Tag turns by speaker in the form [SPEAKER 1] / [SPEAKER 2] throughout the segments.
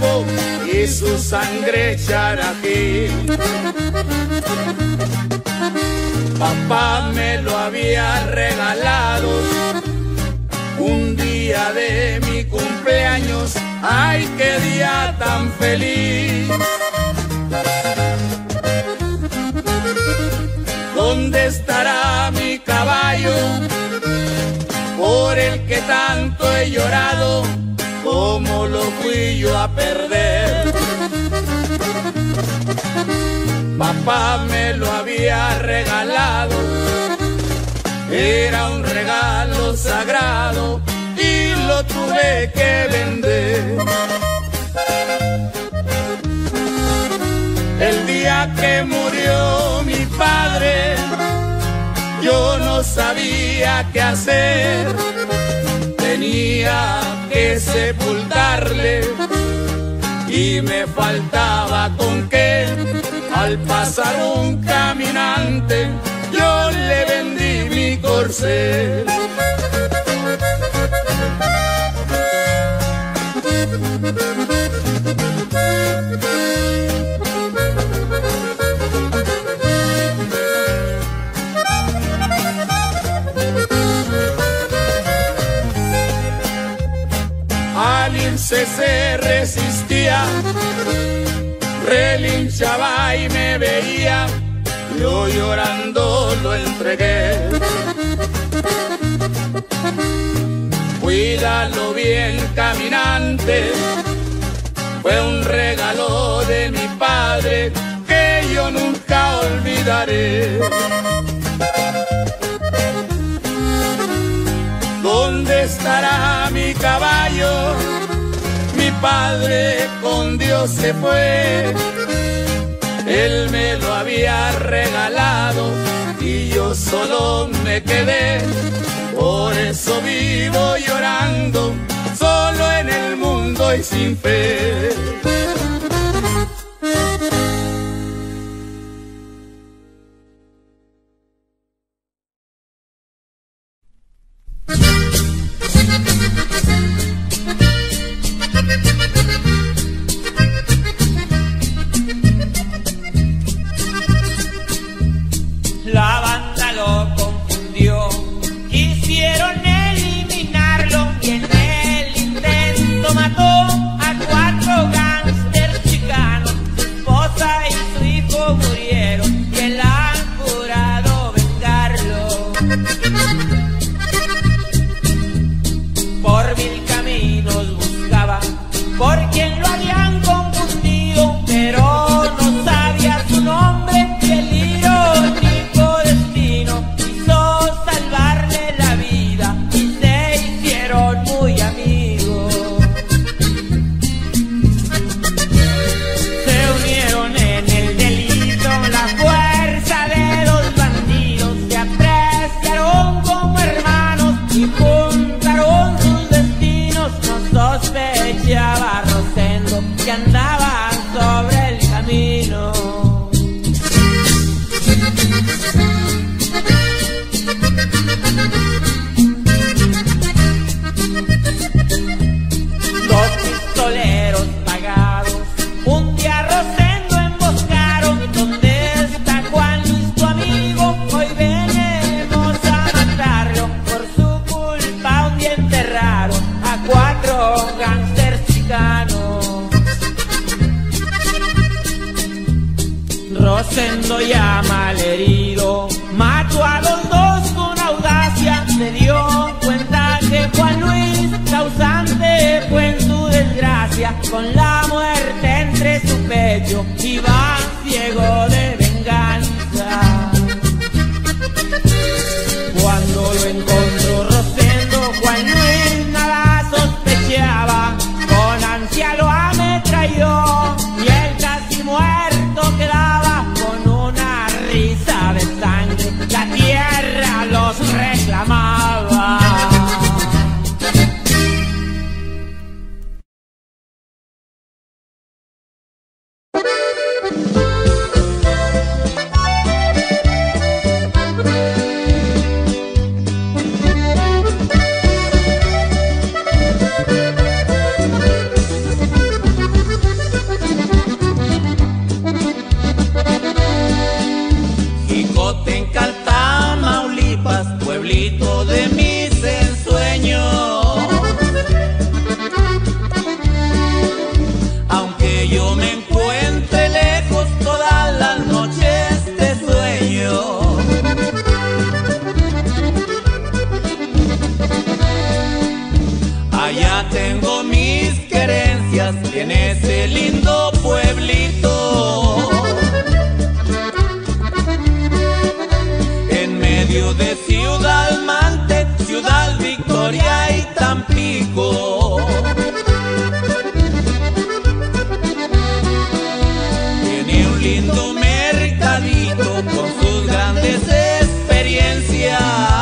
[SPEAKER 1] fuego y su sangre charaquí. Papá me lo había regalado un día de mi cumpleaños. ¡Ay, qué día tan feliz! ¿Dónde estará mi caballo por el que tanto he llorado? ¿Cómo lo fui yo a perder? Papá me lo había regalado, era un regalo sagrado y lo tuve que vender. El día que murió mi padre, yo no sabía qué hacer. Tenía que sepultarle y me faltaba con qué. Al pasar un caminante, yo le vendí mi corcel. Al irse se resistía, relinchaba y me veía, yo llorando lo entregué. Cuídalo bien, caminante, fue un regalo de mi padre que yo nunca olvidaré. ¿Dónde estará mi caballo? Mi padre con Dios se fue. Él me lo había regalado y yo solo me quedé. Por eso vivo llorando, solo en el mundo y sin fe.
[SPEAKER 2] La banda lo confundió, quisieron eliminarlo y en el intento mató a 4 gángsters chicanos. Su esposa y su hijo murieron y él ha jurado vengarlo. Por 1000 caminos buscaba por quien lo habían confundido, pero no sabía su nombre y el irónico destino quiso salvarle la vida y se hicieron muy amigos. Se unieron en el delito, la fuerza de 2 bandidos, se apreciaron como hermanos y juntaron sus destinos. No sospechaba Rosendo que andaban sobre el camino. Dos pistoleros pagados, un día Rosendo emboscaron. ¿Dónde está Juan Luis, tu amigo? Hoy venimos a matarlo. Por su culpa un día enterraron a 4 gángsters chicanos. Rosendo ya malherido mató a los 2 con audacia. Se dio cuenta que Juan Luis causante fue en su desgracia. Con la muerte entre su pecho iba ciego de venganza. Cuando lo encontró Rosendo, Juan Luis nada sospechaba. Con ansia lo ametralló y él casi muerto quedaba. Con una risa de sangre la tierra los reclamaba.
[SPEAKER 1] calladito con sus grandes experiencias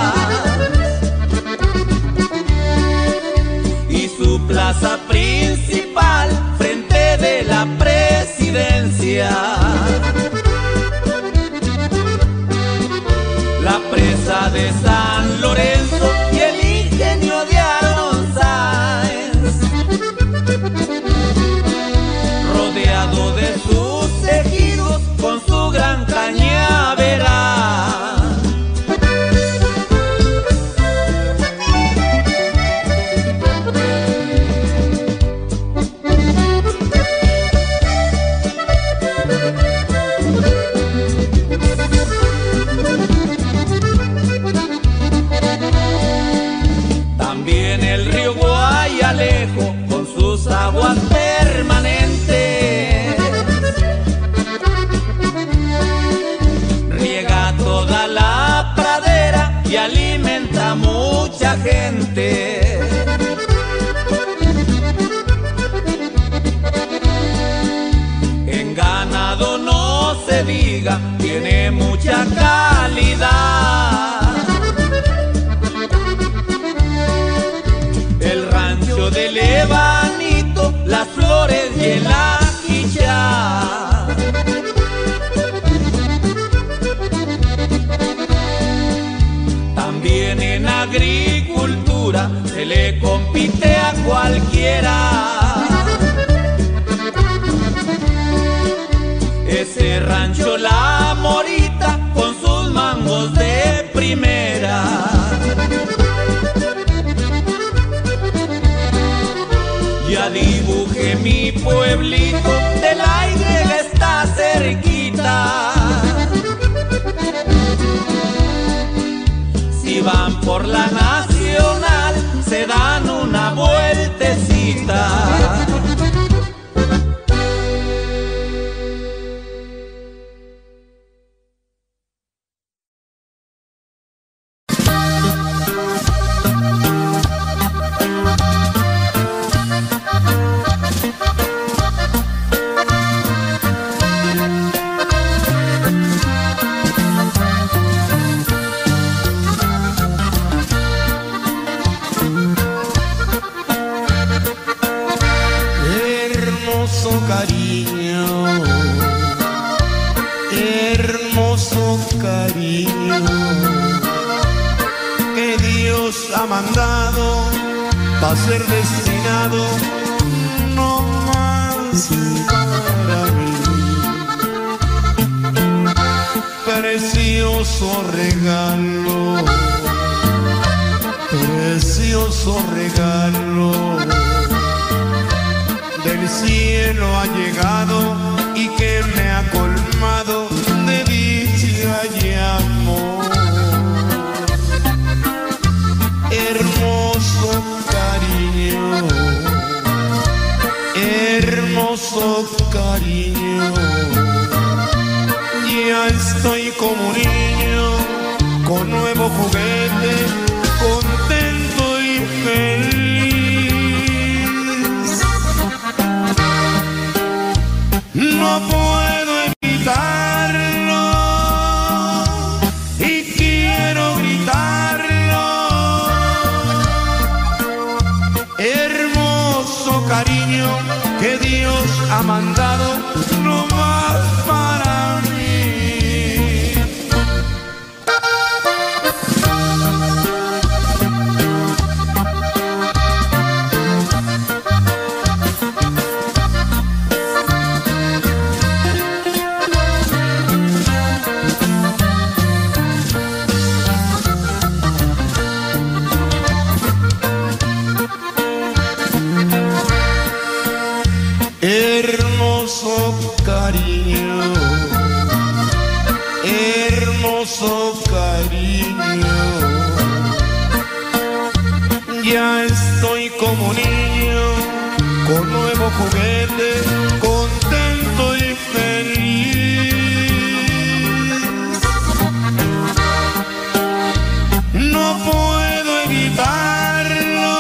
[SPEAKER 1] y su plaza principal frente de la presidencia. La presa de San Lorenzo y el ingenio de Aaron Sáenz, rodeado de sus ejidos con su gran cañaveral. También el río Guayalejo con sus aguas permanentes riega toda la pradera y alimenta a mucha gente. En ganado no se diga, tiene mucha calidad. El rancho de Lebanito, Las Flores y el Ajichá. También en agricultura se le compite a cualquiera. Ese rancho La Morita con sus mangos de primera. Ya dibujé mi pueblito, de la Y está cerquita. Si van por la Nacional, se dan una vueltecita.
[SPEAKER 3] Hermoso cariño que Dios ha mandado para ser destinado no más para mí. Precioso regalo, precioso regalo del cielo ha llegado y que me ha colmado de dicha y amor. Hermoso cariño, hermoso cariño, ya estoy como un niño con nuevo juguete, contento y feliz. No puedo evitarlo y quiero gritarlo. Hermoso cariño que Dios ha mandado no más para mí. Hermoso cariño, hermoso cariño, ya estoy como niño con nuevo juguete, contento y feliz. No puedo evitarlo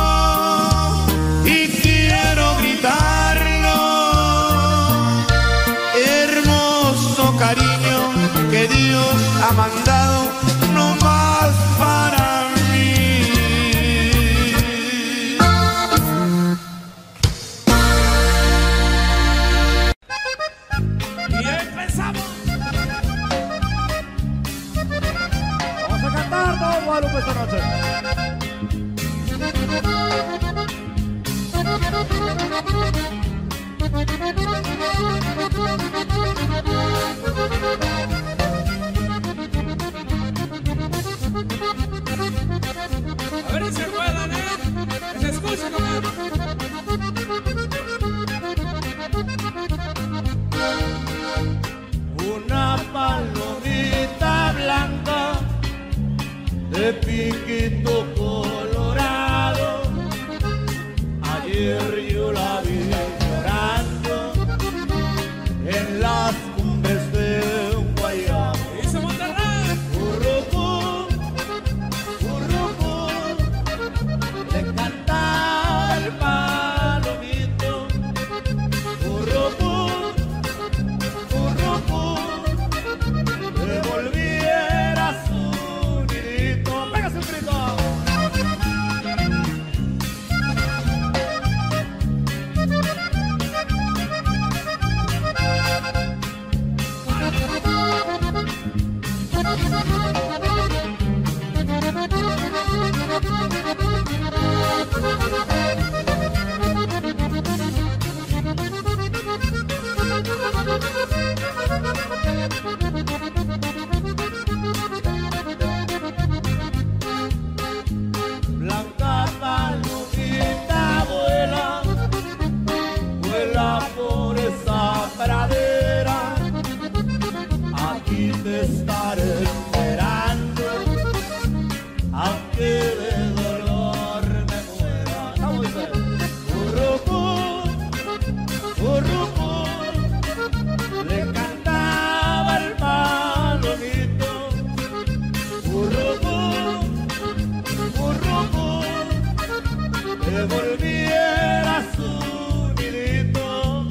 [SPEAKER 3] y quiero gritar. Cariño que Dios ha mandado no más para mí.
[SPEAKER 2] Y empezamos. Vamos a cantar todo Guadalupe esta noche.
[SPEAKER 1] A ver si se puedan, que se escuche, comadre.
[SPEAKER 2] Una palomita blanca de piquito colorado, ayer yo la vi llorando en las cumbres de un guayabo.
[SPEAKER 1] Dice Monterrey.
[SPEAKER 2] Currucú, currucú, le cantaba el palomito. Currucú, currucú, devolviera su nidito. ¡Pégase un grito! Blanca palomita vuela, vuela por esa pradera. Aquí te estaré esperando, aunque de dolor me muera. Vamos a ver. Currucú, currucú, le cantaba el palomito. Currucú, currucú, devolviera su nidito.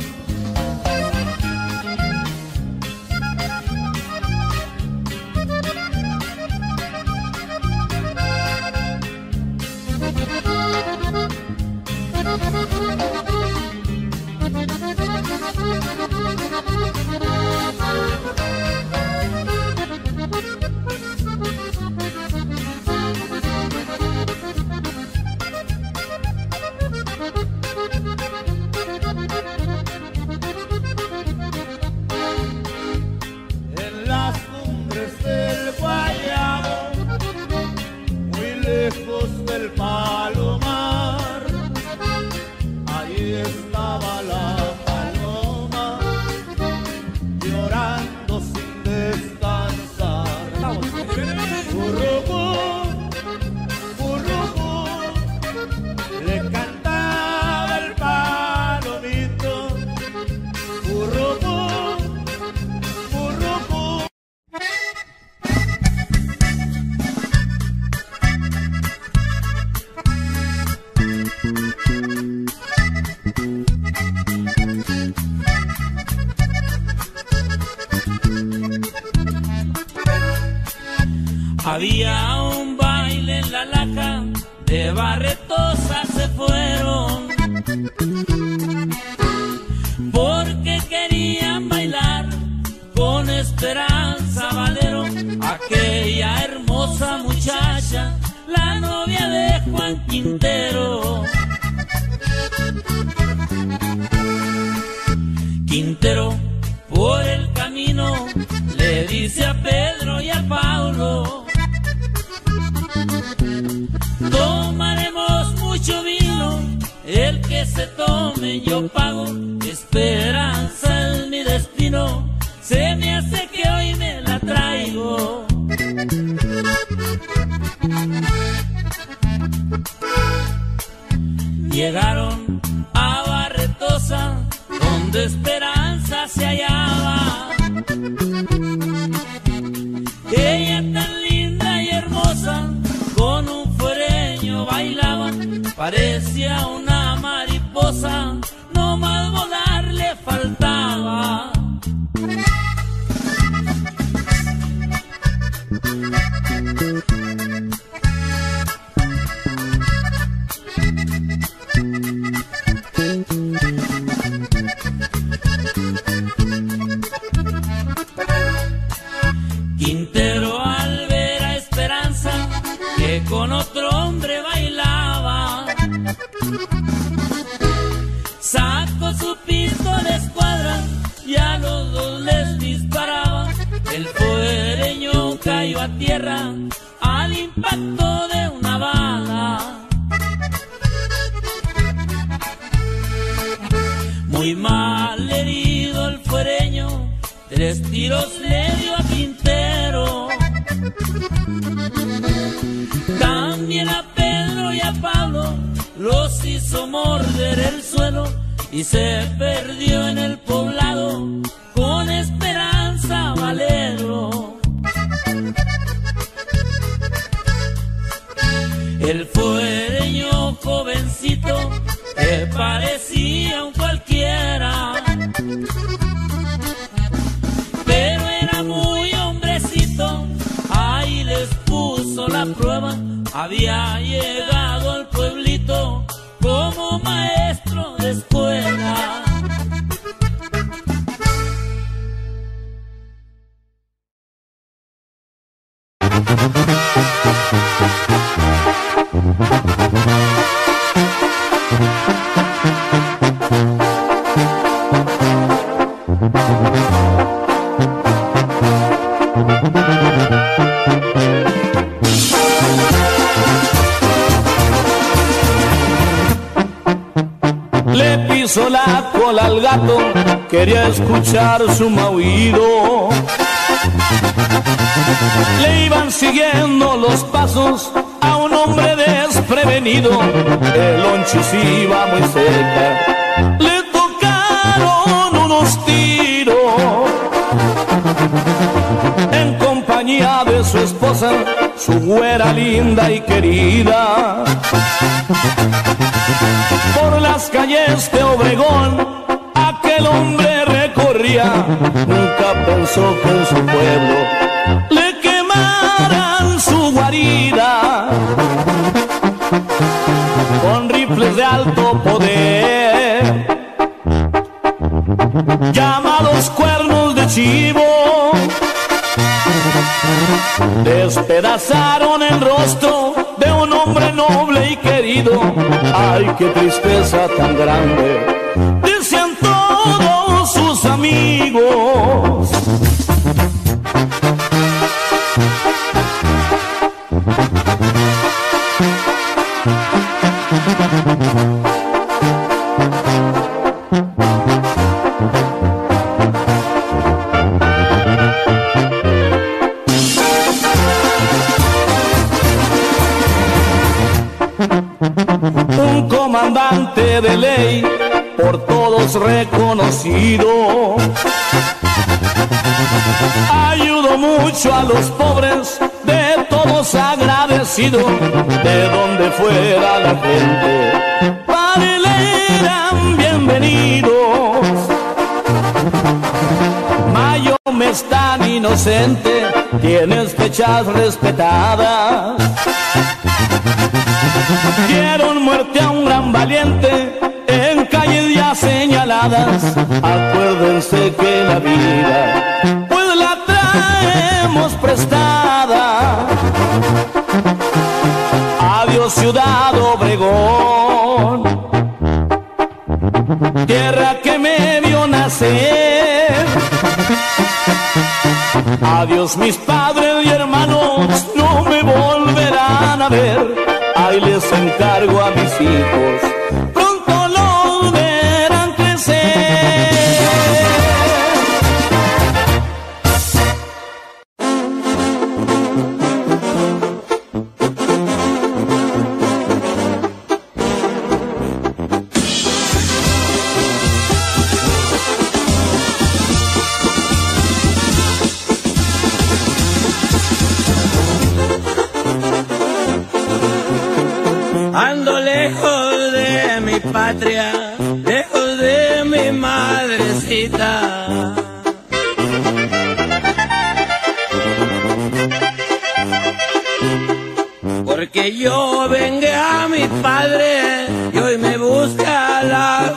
[SPEAKER 2] En las cumbres del Guayabo, muy lejos del palomar, ahí estaba la paloma, llorando sin descansar. Currucú, currucú, le cantaba el palomito. Currucú, currucú.
[SPEAKER 4] Había un baile en la laja, de Barretosa se fueron, porque querían bailar con Esperanza Valero, aquella hermosa muchacha, la novia de Juan Quintero. Quintero por el camino le dice a Pedro y a Paulo: tomaremos mucho vino, el que se tome yo pago, Esperanza es mi destino, se me hace que hoy me la traigo. Llegaron a Barretosa, donde Esperanza se hallaba. Ella tan linda y hermosa, con un fuereño bailaba, parecía una mariposa, no más volar le faltaba. Quintero al ver a Esperanza que con otro hombre bailaba, sacó su pistola de escuadra y a los dos les disparaba. El fuereño cayó a tierra al impacto de una bala. Muy mal herido el fuereño, 3 tiros le dio a Quintero. También a Pedro y a Pablo los hizo morder el suelo y se perdió en el poblado con Esperanza Valero. El fuereño jovencito que parecía un cualquiera, pero era muy hombrecito, ahí les puso la prueba. Había llegado al pueblito como maestro de escuela.
[SPEAKER 5] Le pisó la cola al gato, quería escuchar su maullido. Le iban siguiendo los pasos a un hombre desprevenido. El lonchis iba muy cerca, le tocaron unos tiros. En compañía de su esposa, su güera linda y querida. Por las calles de Obregón aquel hombre recorría. Nunca pensó que en su pueblo le quemaran su guarida. Con rifles de alto poder, llamados cuernos de chivo, despedazaron el rostro de un hombre noble y querido. Ay, qué tristeza tan grande, decían todos sus amigos. Un comandante de ley, por todos reconocido, ayudó mucho a los pobres, de todos agradecido. De donde fuera la gente, para él eran bienvenidos. Mayo mes tan inocente, tienes fechas respetadas. Dieron muerte a un gran valiente en calles ya señaladas. Acuérdense que la vida pues la traemos prestada. Adiós Ciudad Obregón, tierra que me vio nacer. Adiós mis padres y hermanos, no me volverán a ver. Ahí les encargo a mis hijos, pronto los verán crecer.
[SPEAKER 1] Ando lejos de mi patria, lejos de mi madrecita. Porque yo vengué a mi padre y hoy me busca la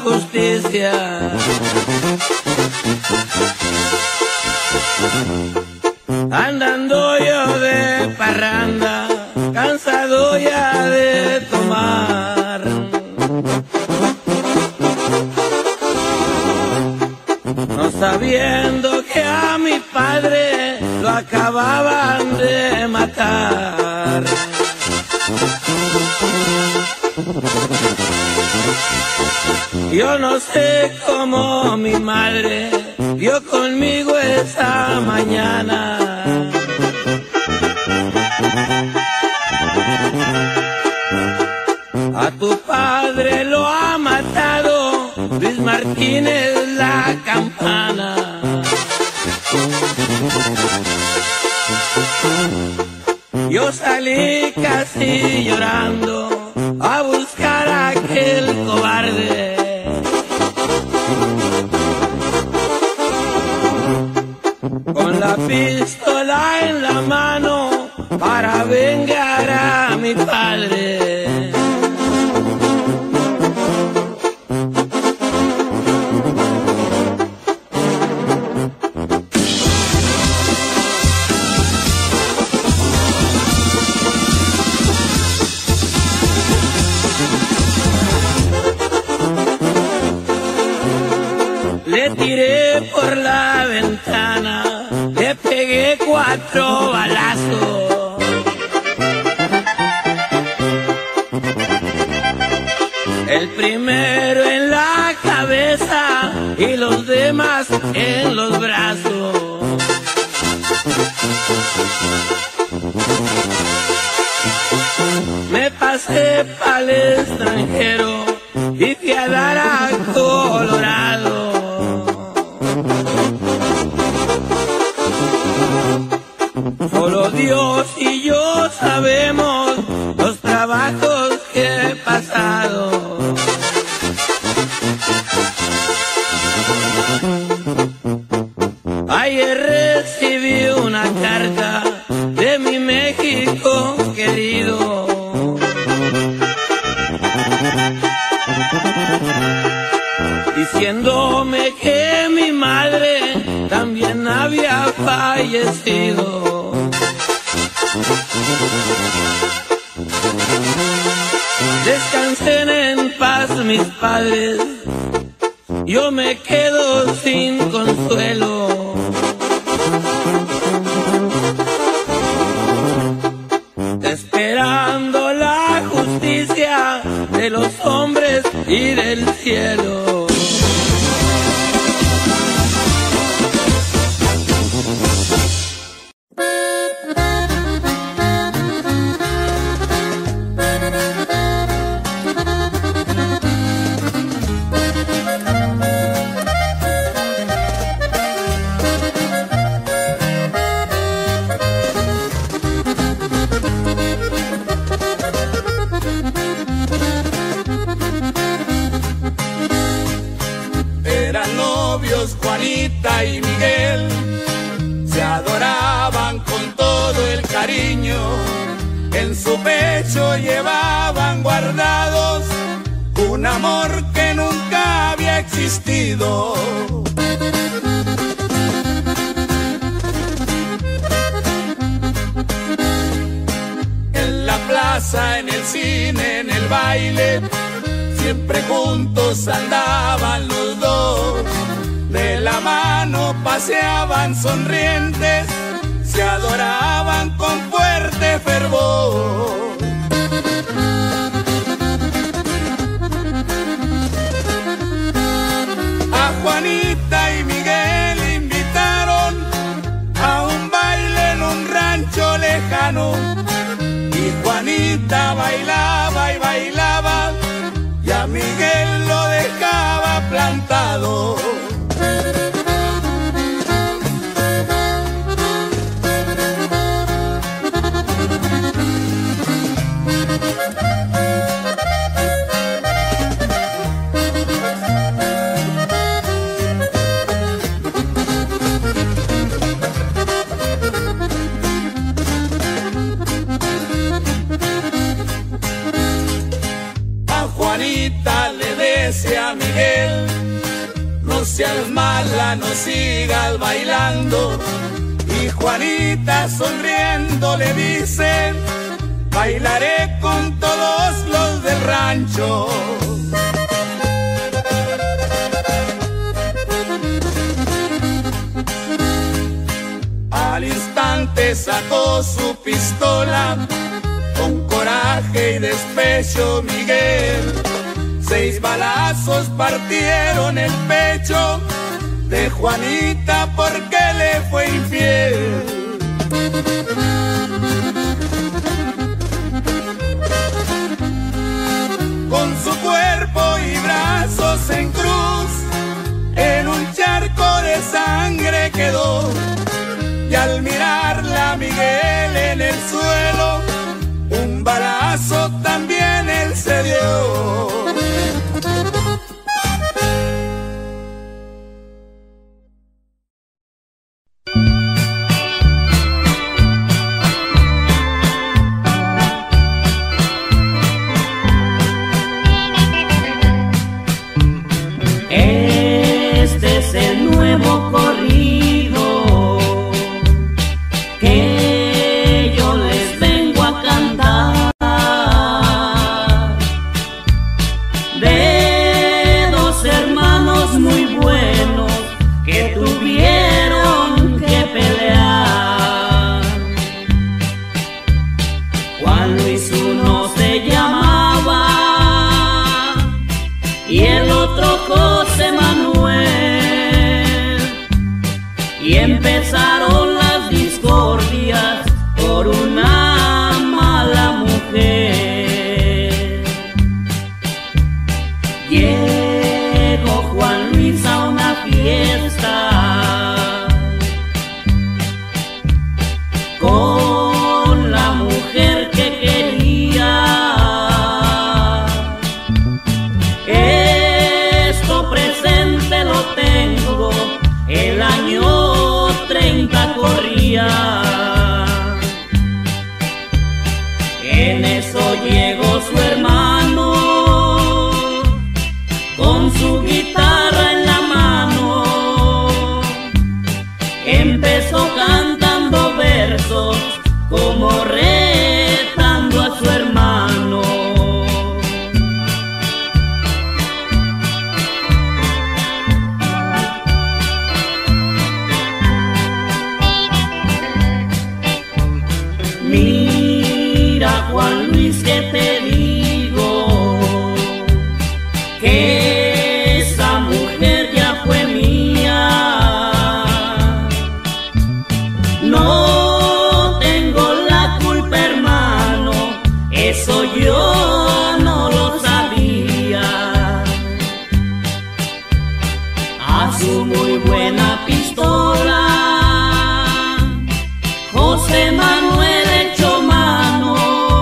[SPEAKER 1] justicia.
[SPEAKER 2] andando yo de parranda, cansado ya de tomar. No sabiendo que a mi padre lo acababan de matar. Yo no sé cómo mi madre dio conmigo esa mañana. A tu padre lo ha matado Luis Martínez la Campana. Yo salí casi llorando a buscar a aquel cobarde. Con la pistola en la mano para vengar a mi padre. Le tiré por la ventana, le pegué 4 balazos. El primero en la cabeza y los demás en los brazos. Me pasé pa'l extranjero y fui a dar a Colorado. Solo Dios y yo sabemos los trabajos que he pasado. Ayer recibí una carta de mi México querido. Diciéndome que mi madre también había fallecido. Descansen en paz mis padres, yo me quedo sin consuelo. Esperando la justicia de los hombres y del cielo.
[SPEAKER 1] Juanita y Miguel se adoraban con todo el cariño, en su pecho llevaban guardados un amor que nunca había existido. En la plaza, en el cine, en el baile, siempre juntos andaban los dos. De la mano paseaban sonrientes, se adoraban con fuerte fervor. A Juanita y Miguel invitaron a un baile en un rancho lejano, y Juanita bailaba y bailaba, y a Miguel lo dejaba plantado. Juanita le decía a Miguel: no seas mala, no sigas bailando. Y Juanita sonriendo le dice: bailaré con todos los del rancho. Al instante sacó su pistola, con coraje y despecho Miguel. 6 balazos partieron el pecho de Juanita porque le fue infiel. Con su cuerpo y brazos en cruz, en un charco de sangre quedó. Y al mirarla Miguel en el suelo, un balazo también él se dio.
[SPEAKER 4] Este es el nuevo corrido que yo les vengo a cantar, de 2 hermanos muy buenos que tuvieron que pelear. Juan Luis uno se llamaba y el otro José Manuel, y empezaron las discordias por una mala mujer. Llegó Juan Luis a una fiesta con la mujer que quería. Esto presente lo tengo, el año 30 corría. En eso llegó su hermano con su guitarra en la mano. Empezó cantando versos como retando a su hermano. Mira, Juan Luis, que te digo que esa mujer ya fue mía. No tengo la culpa, hermano, eso yo no lo sabía. A su muy buena pistola José Manuel echó mano,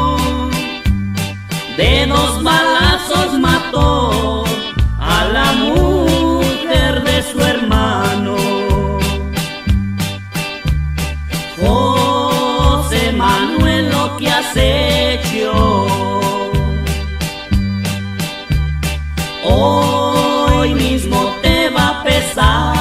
[SPEAKER 4] de 2 balazos mató a la mujer de su hermano. José Manuel, lo que has hecho hoy mismo te va a pesar.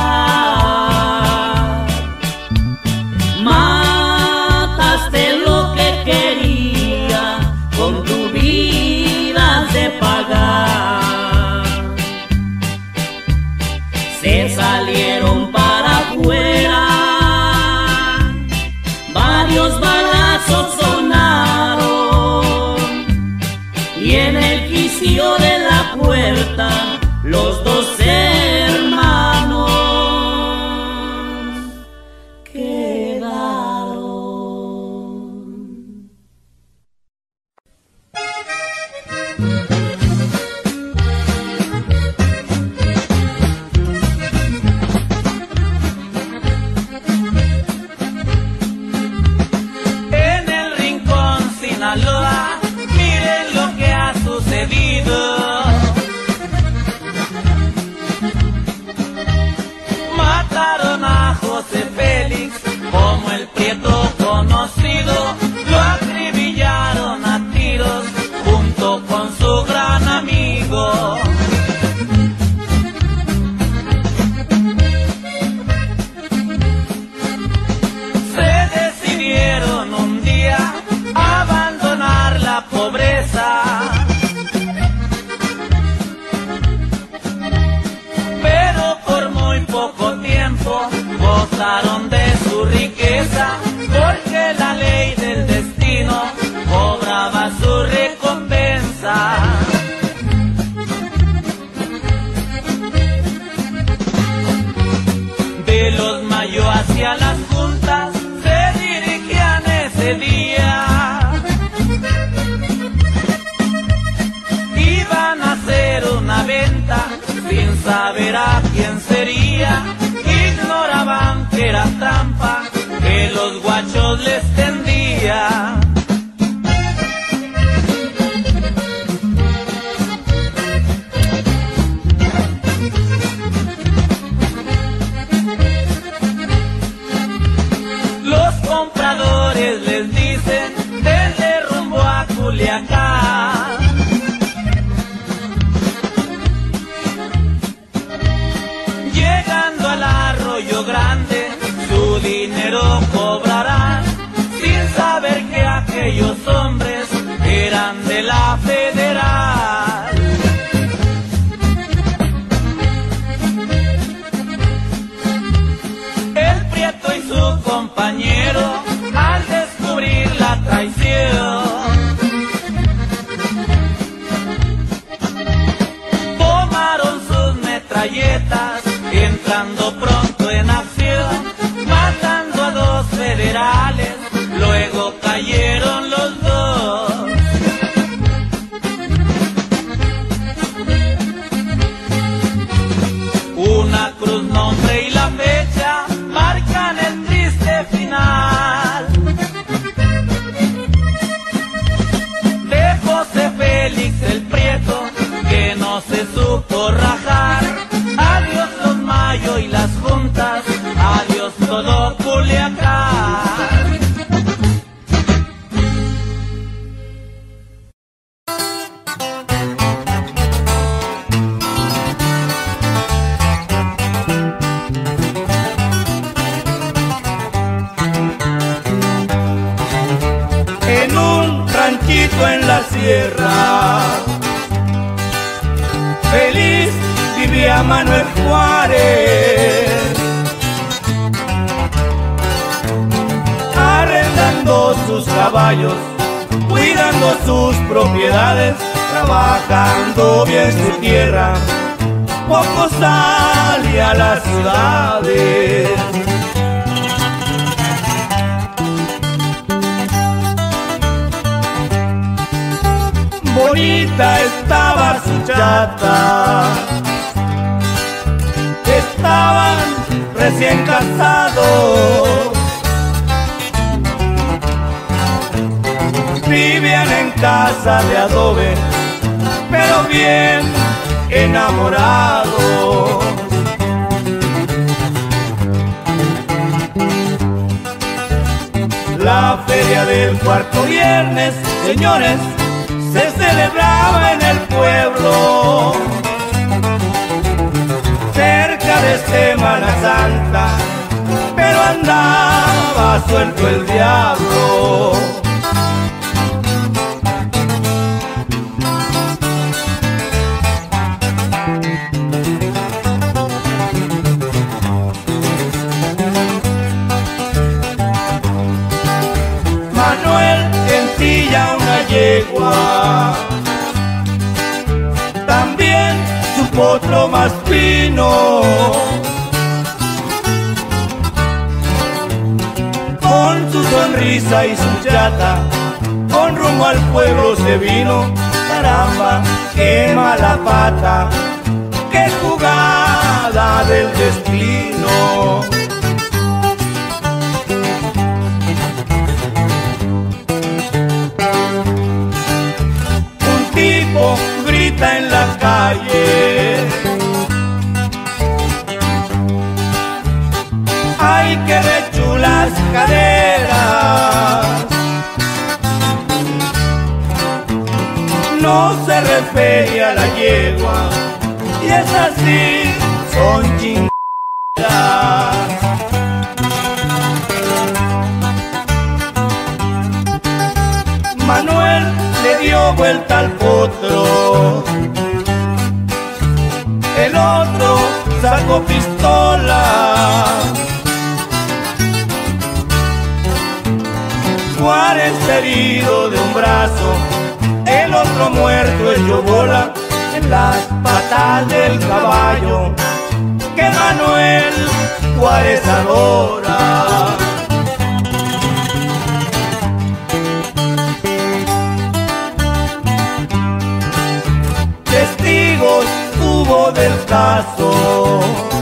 [SPEAKER 4] Mataste lo que quería, con tu vida has de pagar. Se salieron para afuera, varios balazos sonaron, y en el quicio de la puerta los 2 hermanos quedaron.
[SPEAKER 2] En el rincón Sinaloa, miren lo que ha sucedido. Mataron a José Félix, como el Prieto conocido, lo acribillaron a tiros junto con su abusaron de su riqueza, porque la ley del destino cobraba su recompensa. De los Mayo hacia las juntas se dirigían ese día. Iban a hacer una venta sin saber a quién sería. Ignoraban que era trampa que los guachos les tendía. Los compradores les dicen, denle rumbo a Culiacán. Llegando al Arroyo Grande, su dinero cobrarán, sin saber que aquellos hombres eran de la Federal. El Prieto y su compañero, al descubrir la traición, tomaron sus metralletas, entrando pronto en acción, matando a 2 federales, luego cayeron los 2. Una cruz, nombre y la fecha marcan el triste final de José Félix el Prieto, que no se supo rajar. Adiós los Mayo y las juntas, adiós todo Culiacán.
[SPEAKER 1] En un ranchito en la sierra, feliz vivía Manuel Juárez, arrendando sus caballos, cuidando sus propiedades, trabajando bien su tierra, poco salía a las ciudades. Bonita estaba su chata, estaban recién casados, vivían en casa de adobe, pero bien enamorados. La feria del cuarto viernes, señores, se celebraba en el pueblo, cerca de Semana Santa, pero andaba suelto el diablo. Manuel ensilla una yegua, también su potro más fino, con su sonrisa y su chata, con rumbo al pueblo se vino. Caramba, qué mala pata, qué jugada del destino. Un tipo grita en la calle, ¡ay, qué rechulas caderas! No se refería a la yegua, y es así, son chingadas. Manuel le dio vuelta al potro, el otro sacó pistola,
[SPEAKER 5] Juárez herido de un brazo, el otro muerto hecho bola en las patas del caballo que Manuel Juárez adora. Testigos hubo del caso,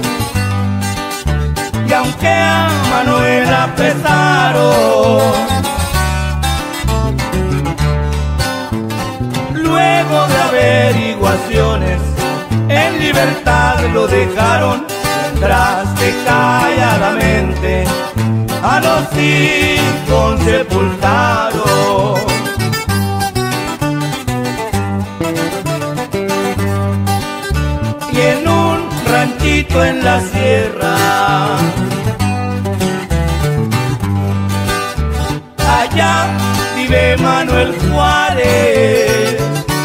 [SPEAKER 5] y aunque a Manuel apresaron, luego de averiguaciones en libertad lo dejaron, mientras que calladamente a los hijos sepultaron. Y en un ranchito en la sierra, allá vive Manuel Juárez,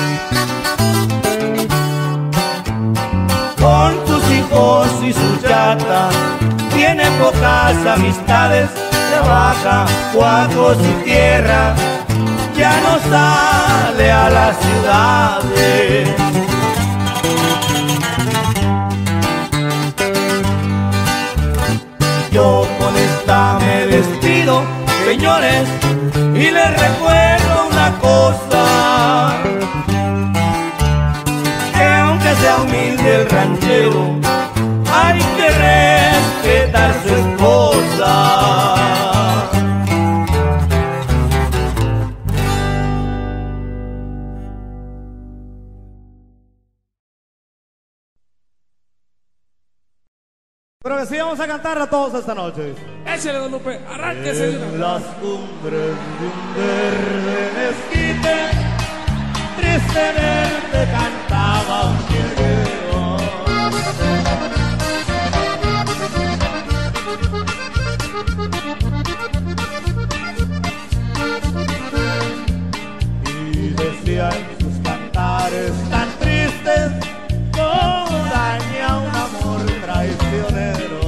[SPEAKER 5] con sus hijos y su chata. Tiene pocas amistades, trabaja cuando su tierra, ya no sale a las ciudades. Yo con esta me despido, señores, y les recuerdo una cosa, que aunque sea humilde el ranchero, hay que respetar su esposa.
[SPEAKER 6] Pero que sí vamos a cantarla todos esta noche.
[SPEAKER 1] Échale, don Lupe, arránquese.
[SPEAKER 6] En las cumbres de un verde mezquite, tristemente cantaba un jilguero. Y decía en sus cantares tan tristes, cómo daña un amor traicionero.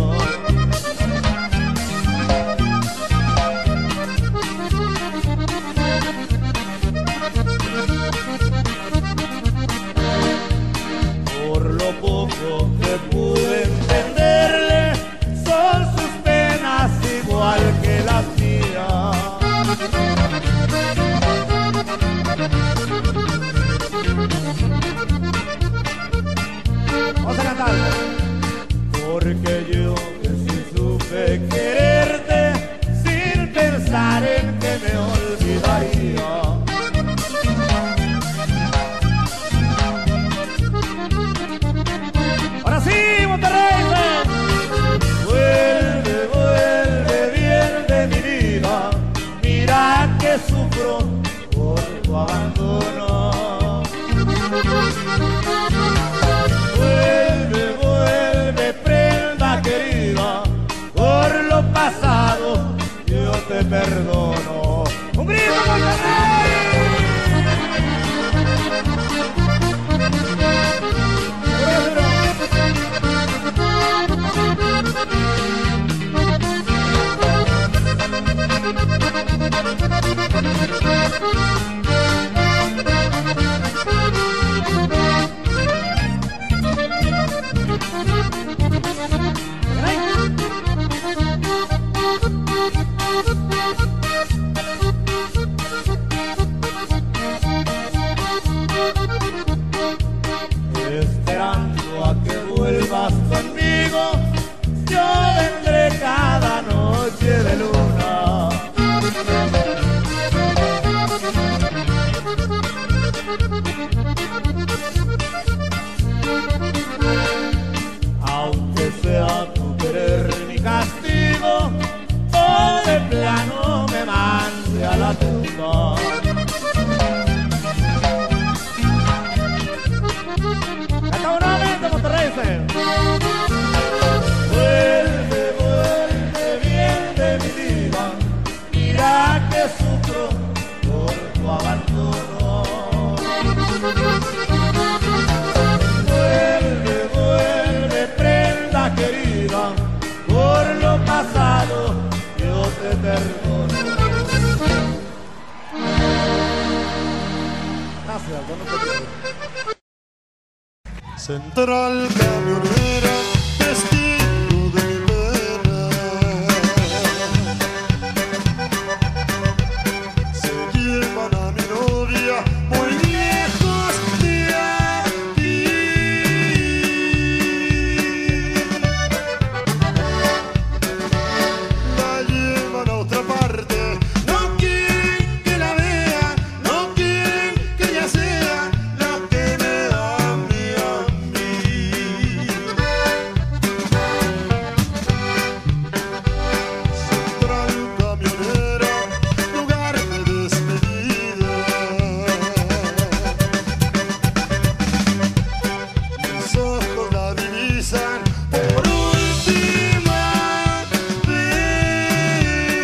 [SPEAKER 6] Por lo poco que pude entenderle, son sus penas igual que las mías. Vamos a cantar. Porque yo que sí supe quererte sin pensar en que me olvidaría. Ahora sí, Monterrey. Vuelve, vuelve bien de mi vida. Mira que sufro por tu abandono. Vuelve, vuelve, prenda querida, por lo pasado yo te perdono. ¡Un grito, Monterrey!
[SPEAKER 3] Central camionera, testigo de mi pena, se llevan a mi novia muy lejos de aquí. La llevan a otra parte, no quieren que la vean, no quieren que ella sea la que me ame a mí. Central camionera, lugar de despedida. Mis ojos la divisan por última vez.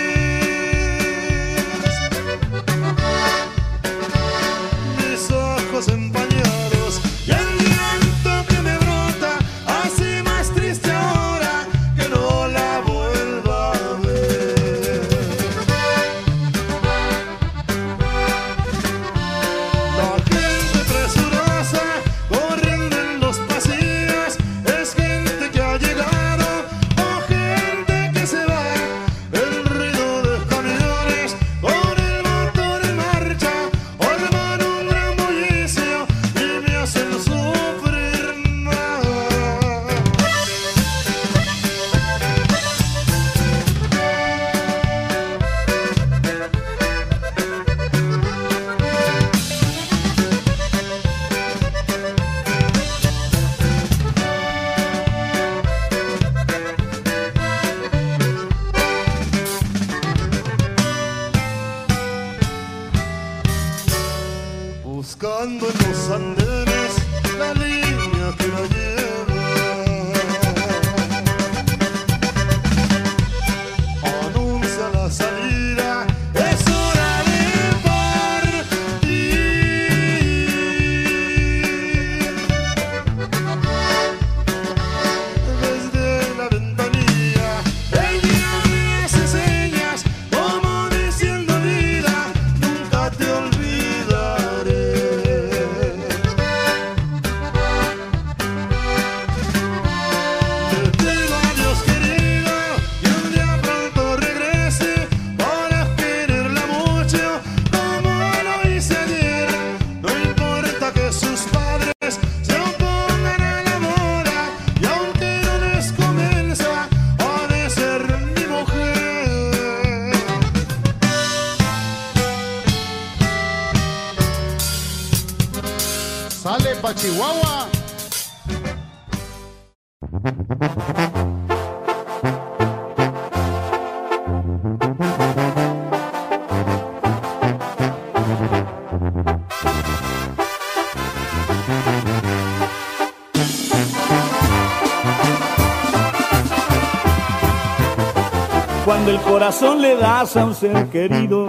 [SPEAKER 3] Mis ojos empañados y el llanto que me brota hace más triste ahora que no la vuelva a ver. La gente presurosa corriendo en los pasillos es gente que ha llegado o gente que se va. El ruido de camiones con el motor en marcha forman un gran bullicio y me hacen sufrir más. Buscando en los andenes la línea que la lleva, anuncia la salida, es hora de partir. Desde la ventanilla ella me hace señas como diciendo vida, nunca te olvidaré. Te pido a Dios querido que un día pronto regrese para quererla mucho como lo hice ayer. No importa que sus padres se opongan a la boda y aunque no les convenza ha de ser mi mujer. Sale pa' Chihuahua.
[SPEAKER 5] Cuando el corazón le das a un ser querido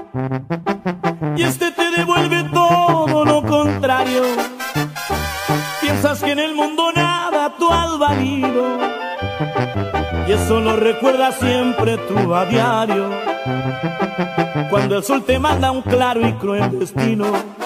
[SPEAKER 5] y este te devuelve todo lo contrario, piensas que en el mundo nada tú has valido y eso lo recuerda siempre tú a diario. Cuando el sol te manda un claro y cruel destino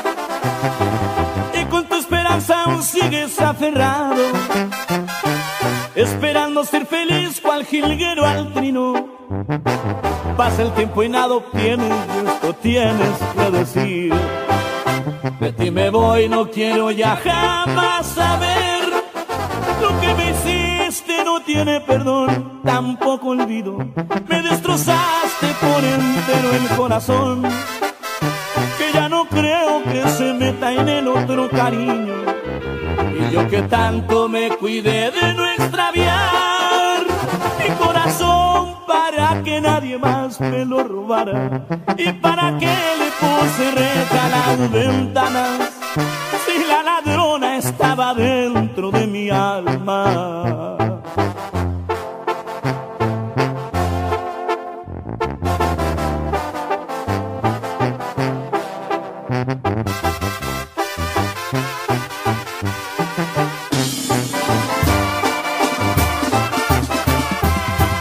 [SPEAKER 5] y con tu esperanza aún sigues aferrado, esperando ser feliz cual jilguero al trino. Pasa el tiempo y nada obtienes, y esto tienes que decir: de ti me voy, no quiero ya jamás saber. Lo que me hiciste no tiene perdón, tampoco olvido. Me destrozaste por entero el corazón, que ya no creo que se meta en el otro cariño. Y yo que tanto me cuidé de no extraviar mi corazón para que nadie más me lo robara, y para que le puse reja a las ventanas si la ladrona estaba dentro de mi alma.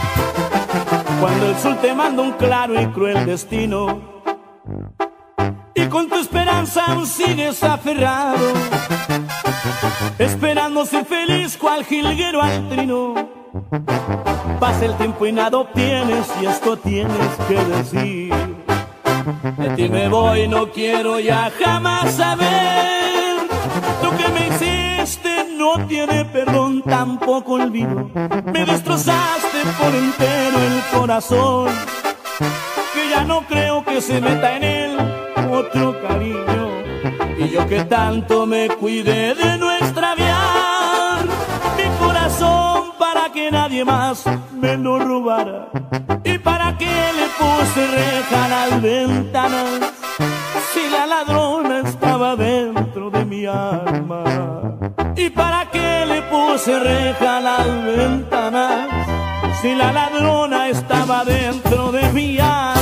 [SPEAKER 5] Cuando el sol te manda un claro y cruel destino y con tu esperanza aún sigues aferrado, esperando ser feliz cual jilguero al trino. Pasa el tiempo y nada obtienes y esto tienes que decir: de ti me voy, no quiero ya jamás saber. Lo que me hiciste no tiene perdón, tampoco olvido. Me destrozaste por entero el corazón, que ya no creo que se meta en él otro cariño. Y yo que tanto me cuidé de no extraviar mi corazón para que nadie más me lo robara. Y para que le puse reja a las ventanas si la ladrona estaba dentro de mi alma. Y para que le puse reja a las ventanas si la ladrona estaba dentro de mi alma.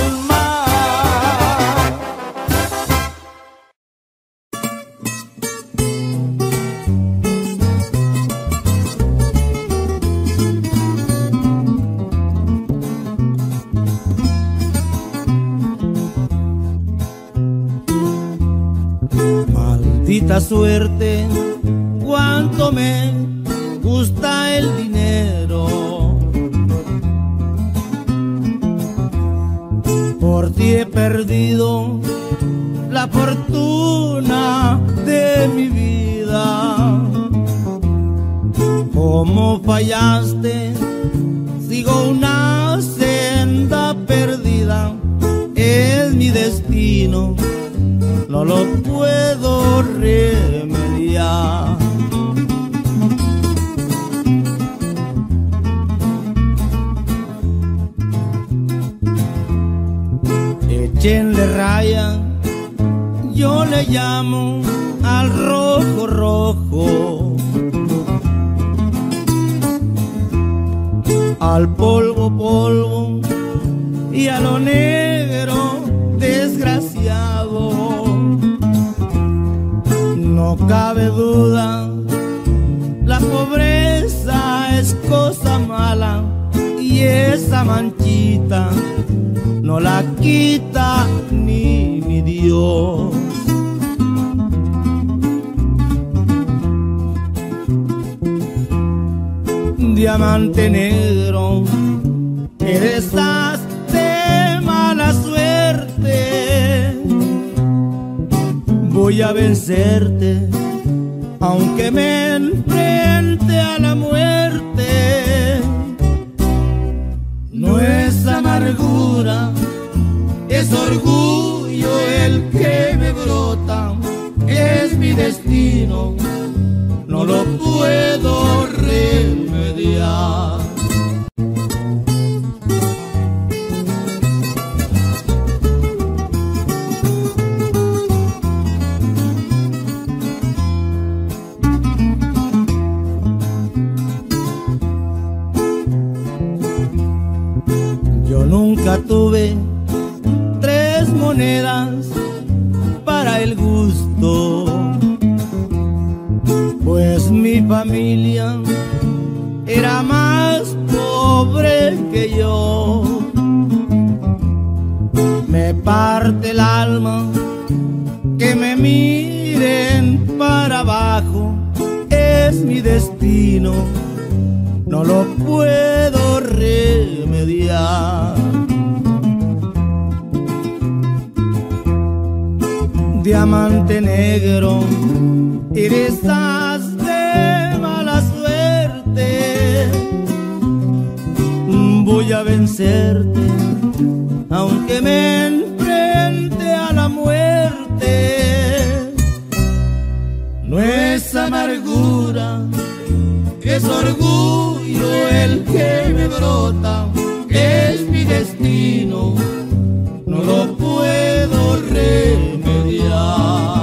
[SPEAKER 7] Maldita suerte, cuánto me gusta el dinero. Por ti he perdido la fortuna de mi vida. ¿Cómo fallaste? Sigo una senda perdida. Es mi destino, no lo puedo remediar. Échenle raya, yo le llamo al rojo rojo, al polvo polvo y a lo negro desgraciado. No cabe duda, la pobreza es cosa mala y esa manchita no la quita ni mi Dios. Diamante negro, eres de mala suerte. Voy a vencerte, aunque me enfrente a la muerte. No es amargura, es orgullo el que me brota. Es mi destino, no lo puedo remediar. Yo nunca tuve 3 monedas para el gusto, pues mi familia era más pobre que yo. Me parte el alma que me miren para abajo, es mi destino, no lo puedo remediar. Diamante negro, eres de mala suerte. Voy a vencerte, aunque me enfrente a la muerte. No es amargura, es orgullo el que me brota. Es mi destino, no lo puedo remediar.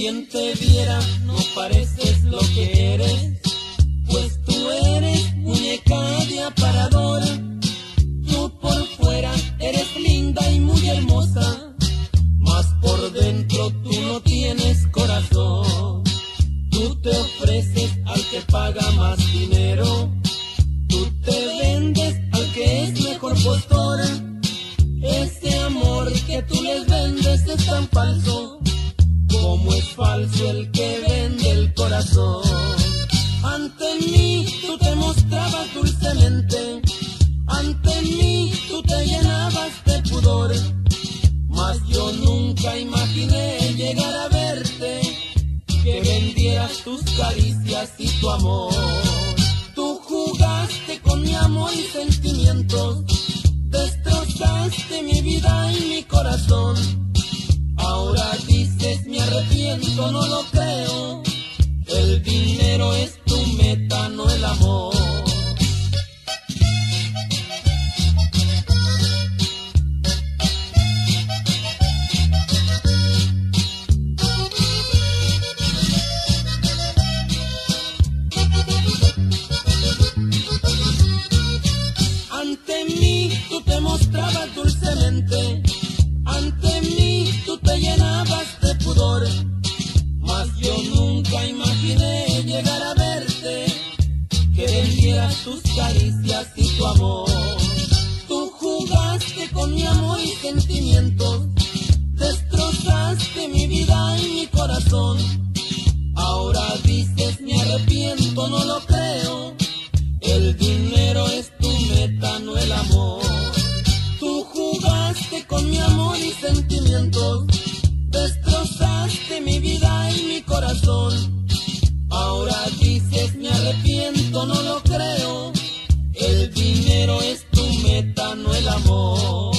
[SPEAKER 4] quien te viera no pareces lo que eres, pues tú eres muñeca de aparador. Tú por fuera eres linda y muy hermosa, mas por dentro tú no tienes corazón. Tú te ofreces al que paga más dinero, tú te vendes al que es mejor postor. Ese amor que tú les vendes es tan falso, como es falso el que vende el corazón. Ante mí tú te mostrabas dulcemente, ante mí tú te llenabas de pudor, mas yo nunca imaginé llegar a verte, que vendieras tus caricias y tu amor. Tú jugaste con mi amor y sentimientos, destrozaste mi vida y mi corazón. Ahora dices me arrepiento, no lo creo. El dinero es tu meta, no el amor. Ante mí tú te mostrabas dulcemente, ante mí tú te llenabas de pudor, mas yo nunca imaginé llegar a verte, que vendieras tus caricias y tu amor. Tú jugaste con mi amor y sentimientos, destrozaste mi vida y mi corazón. Ahora dices me arrepiento, no lo creo. El dinero es tu meta, no el amor. Tú jugaste con mi amor y sentimientos, destrozaste mi vida y mi corazón. Ahora dices me arrepiento, no lo creo. El dinero es tu meta, no el amor.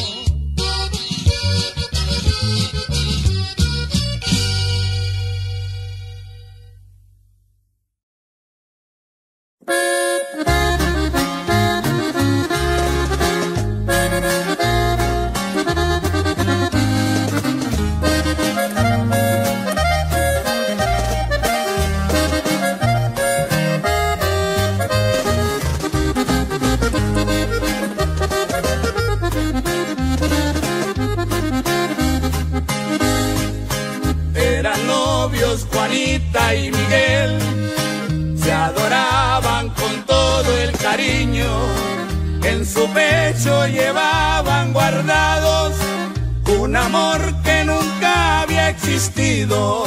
[SPEAKER 1] Juanita y Miguel se adoraban con todo el cariño, en su pecho llevaban guardados un amor que nunca había existido.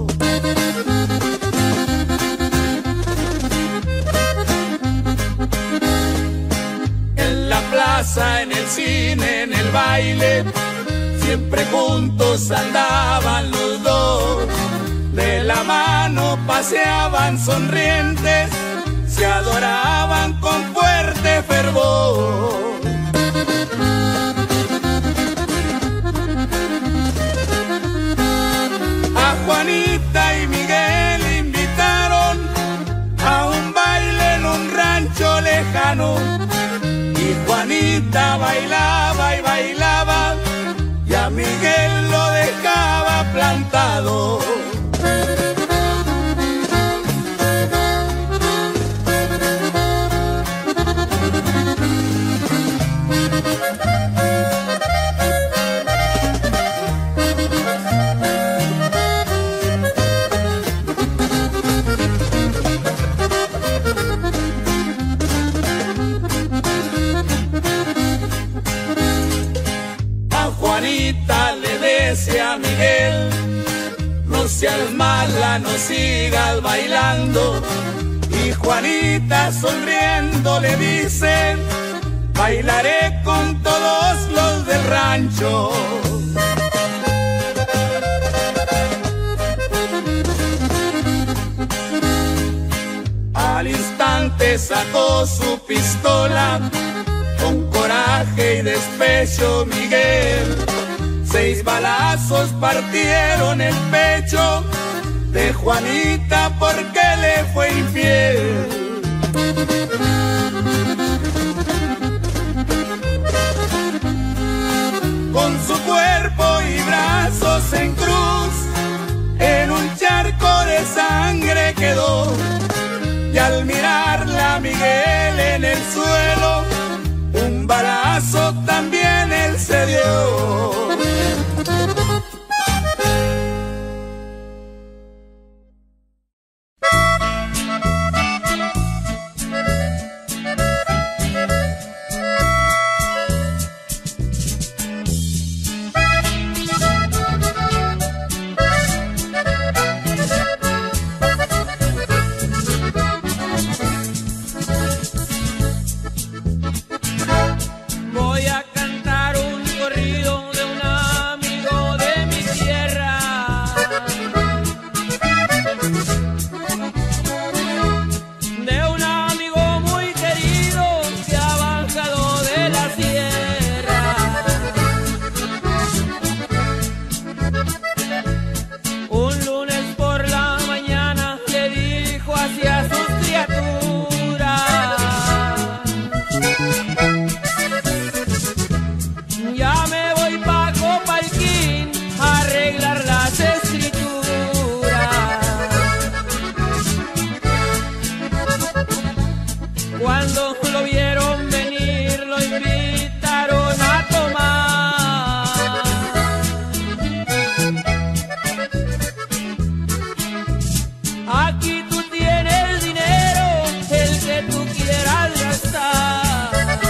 [SPEAKER 1] En la plaza, en el cine, en el baile, siempre juntos andaban los dos. De la mano paseaban sonrientes, se adoraban con fuerte fervor. A Juanita y Miguel invitaron a un baile en un rancho lejano, y Juanita bailaba y bailaba, y a Miguel lo dejaba plantado. Le decía a Miguel, no seas mala, no sigas bailando. Y Juanita sonriendo le dice, bailaré con todos los del rancho. Al instante sacó su pistola, con coraje y despecho Miguel. 6 balazos partieron el pecho de Juanita porque le fue infiel. Con su cuerpo y brazos en cruz, en un charco de sangre quedó. Y al mirarla Miguel en el suelo, un balazo también él se dio.
[SPEAKER 2] Voy a cantar un corrido de un amigo de mi tierra, de un amigo muy querido que ha bajado de la sierra. Un lunes por la mañana le dijo hacia sus criaturas: ya me voy pa' Copalquín a arreglar las escrituras. Cuando lo vieron venir, lo invitaron a tomar. Aquí tú tienes dinero, el que tú quieras gastar.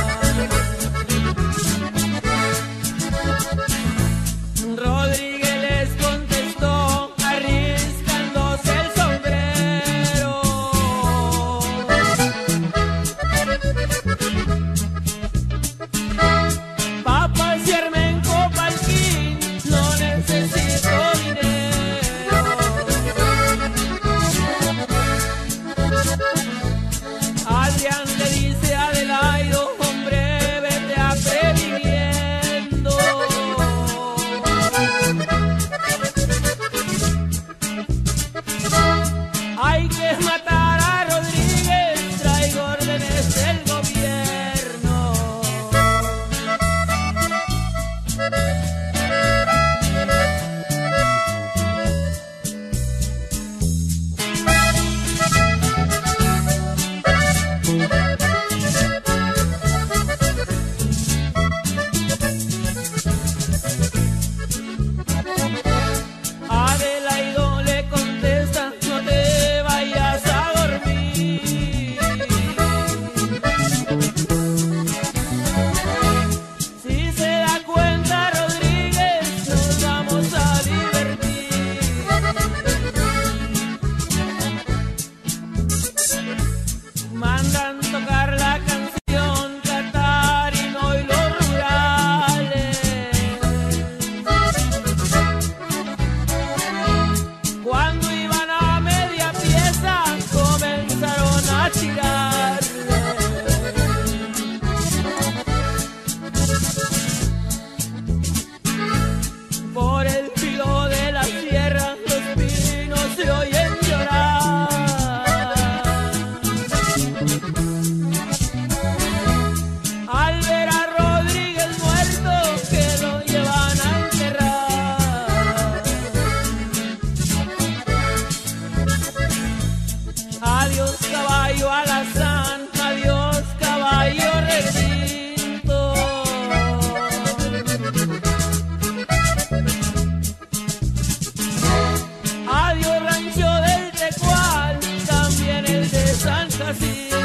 [SPEAKER 2] Rodríguez les contestó arriscándose el sombrero: pa' pasearme en Copalquín no necesito dinero. Adrián le dice a Adelairo: hombre, vete aprendiendo. Hay que matar a Rodríguez, traigo órdenes del gobierno. Adelairo le contesta: no te vayas a dormir. Si se da cuenta Rodríguez, nos vamos a divertir. Mandan tocar la canción Catarino y los rurales. Cuando iban a media pieza, comenzaron a tirarle. Por el filo de la sierra, los pinos se oyen llorar. Al ver a Rodríguez muerto, que lo llevan a enterrar. Adiós caballo alazán, adiós caballo recinto. Adiós rancho del Tecual, también el de San Jacinto.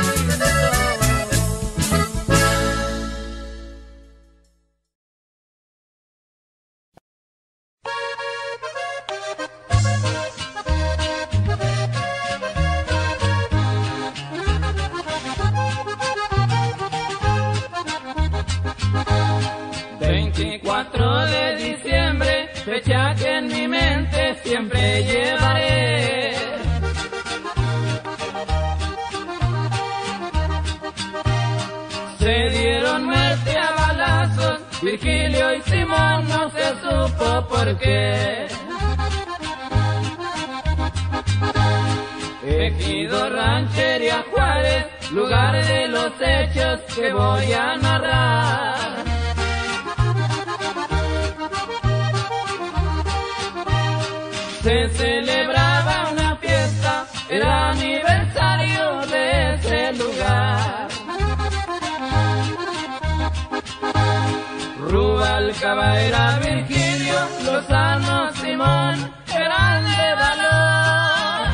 [SPEAKER 4] De diciembre, fecha que en mi mente siempre llevaré. Se dieron muerte a balazos, Virgilio y Simón, no se supo por qué. Ejido Ranchería Juárez, lugar de los hechos que voy a narrar. Se celebraba una fiesta era aniversario de ese lugar. Rubalcaba era Virgilio, Lozano, Simón, eran de valor.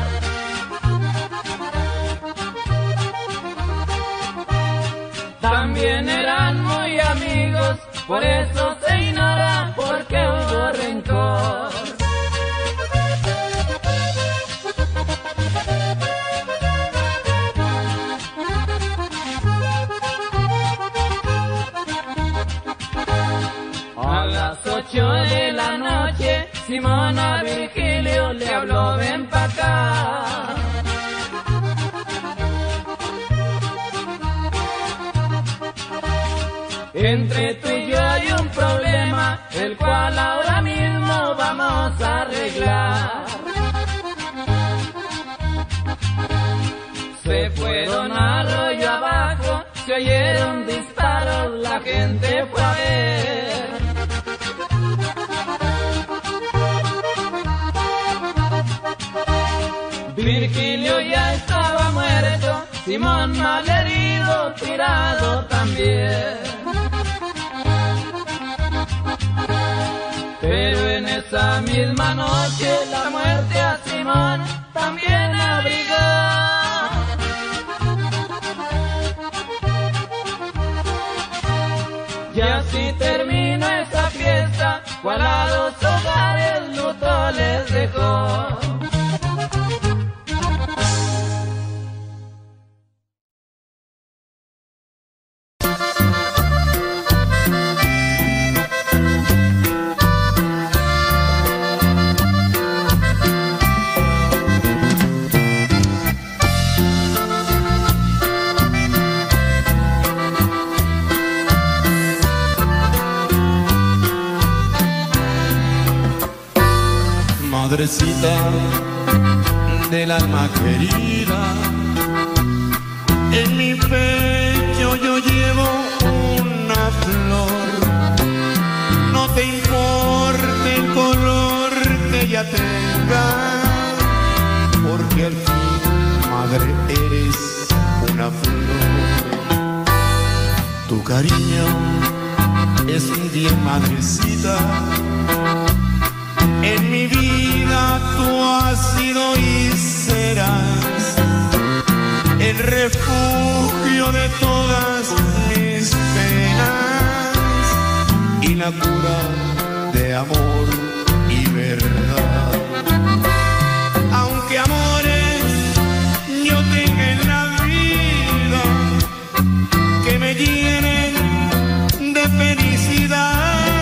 [SPEAKER 4] También eran muy amigos, por eso se ignora por qué hubo rencor. A las 8 de la noche, Simón a Virgilio le habló, ven pa' acá. Entre tú y yo hay un problema, el cual ahora mismo vamos a arreglar. Se fueron arroyo abajo, se oyeron disparos, la gente fue a ver. Virgilio ya estaba muerto, Simón malherido, tirado también. Pero en esa misma noche la muerte a Simón también abrigó. Y así terminó esa fiesta, cual a los hogares luto les dejó.
[SPEAKER 8] Madrecita del alma querida, en mi pecho yo llevo una flor. No te importa el color que ella tenga, porque al fin, madre, eres una flor. Tu cariño es bien, madrecita. En mi vida tú has sido y serás el refugio de todas mis penas y la cura de amor y verdad. Aunque amores yo tenga en la vida que me llenen de felicidad,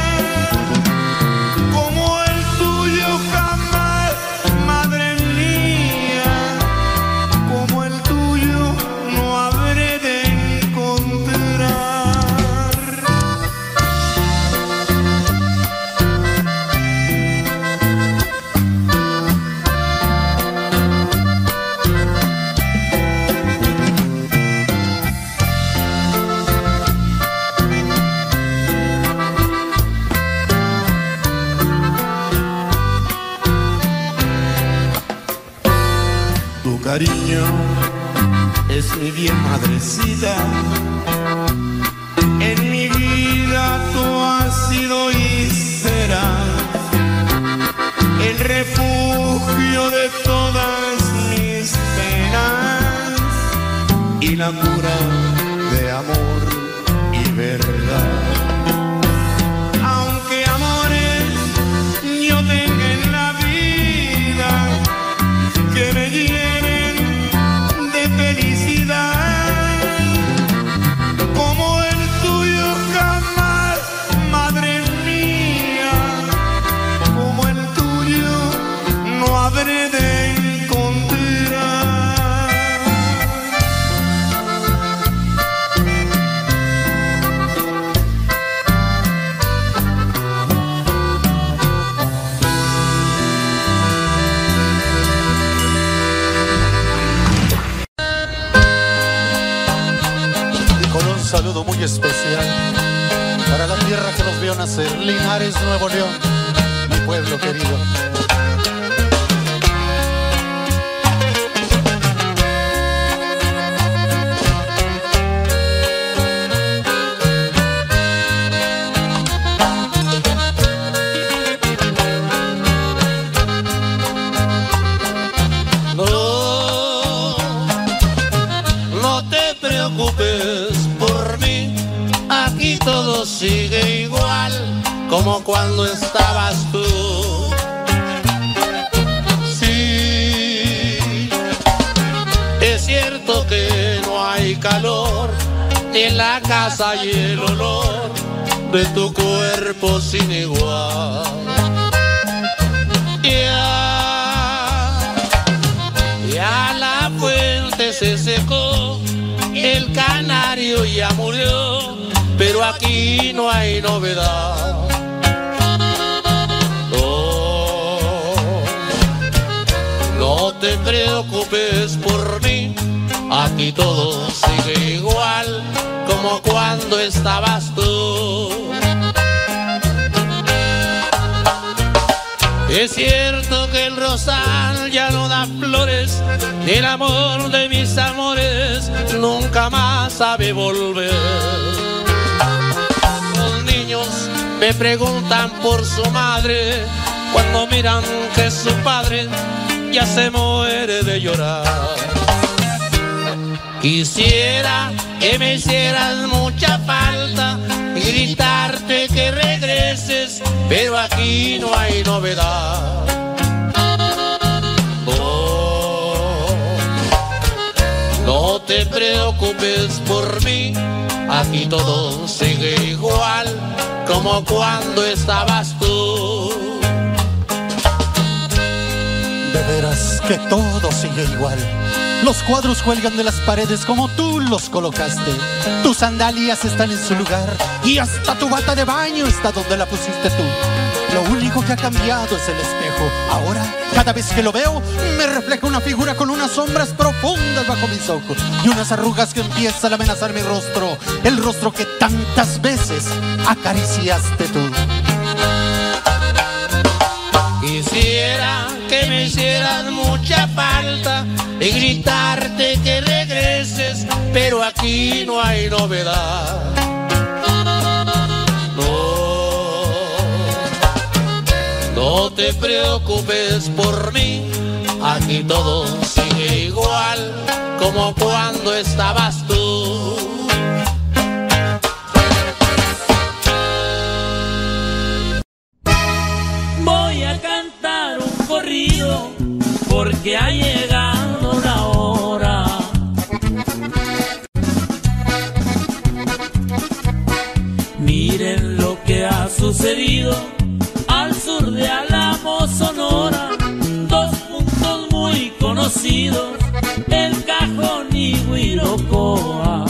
[SPEAKER 8] cariño es mi bien, madrecita. En mi vida tú has sido y serás el refugio de todas mis penas y la cura de amor y verdad. Aunque amores yo tenga en la vida que me llenen de felicidad, como el tuyo jamás, madre mía, como el tuyo no habré de encontrar.
[SPEAKER 9] Saludo muy especial para la tierra que nos vio nacer, Linares, Nuevo León, mi pueblo querido. cuando estabas tú. Sí, es cierto que no hay calor en la casa y el olor de tu cuerpo sin igual. Ya la fuente se secó, el canario ya murió, pero aquí no hay novedad. No te preocupes por mí, aquí todo sigue igual como cuando estabas tú. Es cierto que el rosal ya no da flores, ni el amor de mis amores nunca más sabe volver. Los niños me preguntan por su madre cuando miran que su padre ya se muere de llorar. Quisiera que me hicieras mucha falta y gritarte que regreses, pero aquí no hay novedad. No te preocupes por mí, aquí todo sigue igual como cuando estabas tú.
[SPEAKER 10] De veras que todo sigue igual. Los cuadros cuelgan de las paredes como tú los colocaste. Tus sandalias están en su lugar y hasta tu bata de baño está donde la pusiste tú. Lo único que ha cambiado es el espejo. Ahora, cada vez que lo veo, me refleja una figura con unas sombras profundas bajo mis ojos y unas arrugas que empiezan a amenazar mi rostro, el rostro que tantas veces acariciaste tú.
[SPEAKER 9] Quisiera que me hicieras mucha falta y gritarte que regreses, pero aquí no hay novedad. No te preocupes por mí, aquí todo sigue igual como cuando estabas tú.
[SPEAKER 4] Voy a cantar un corrido porque ha llegado la hora. Miren lo que ha sucedido al sur de Álamo, Sonora. Dos puntos muy conocidos, El Cajón y Huirocoa.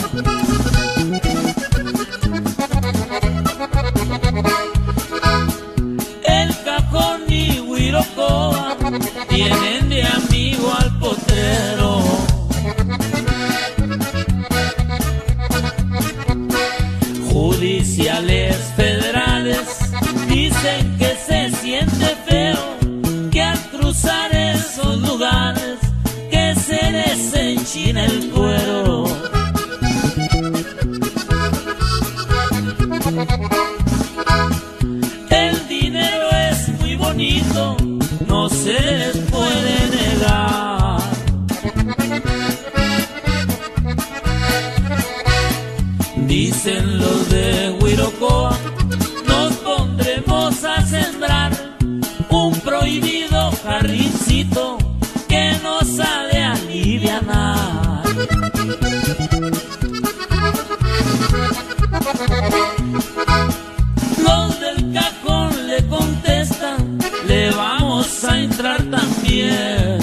[SPEAKER 4] El Cajón y Huirocoa tienen de amigo al potrero. Judiciales federales dicen que se siente feo que al cruzar esos lugares que se les enchina el cuero. El dinero es muy bonito, no se les puede negar. Dicen los de Huirocoa, nos pondremos a sembrar un prohibido jarrincito que nos ha de alivianar. Los del Cajón le contestan, le vamos a entrar también.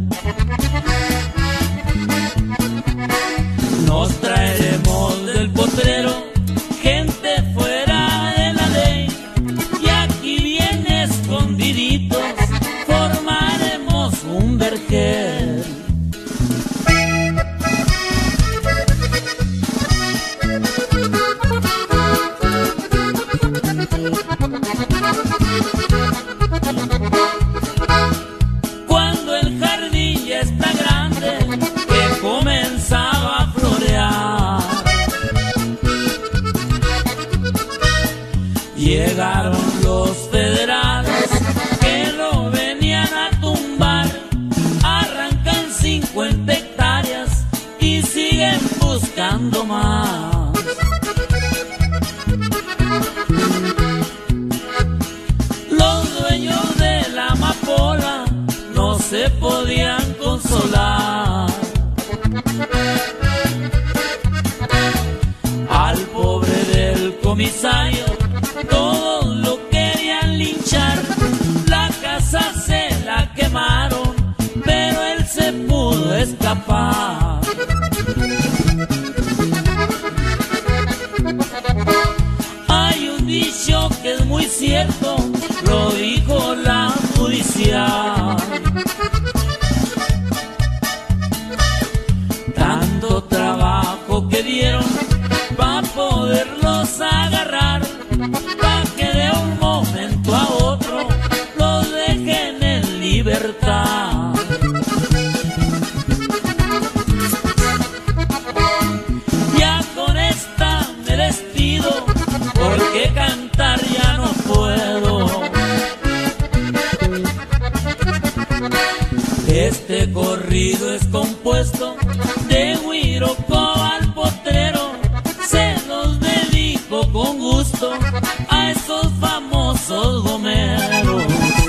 [SPEAKER 4] Nos traeremos del potrero gente fuera de la ley y aquí bien escondiditos formaremos un vergel. Cuando se podían consolar. Al pobre del comisario todos lo querían linchar, la casa se la quemaron, pero él se pudo escapar. Hay un dicho que es muy cierto, lo dijo la judicial. Tanto trabajo que dieron para poderlos agarrar, para que de un momento a otro los dejen en libertad. Ya con esta me despido, porque cantar ya no puedo. Este corrido es compuesto de Huiroco al Potrero, se los dedico con gusto a esos famosos gomeros.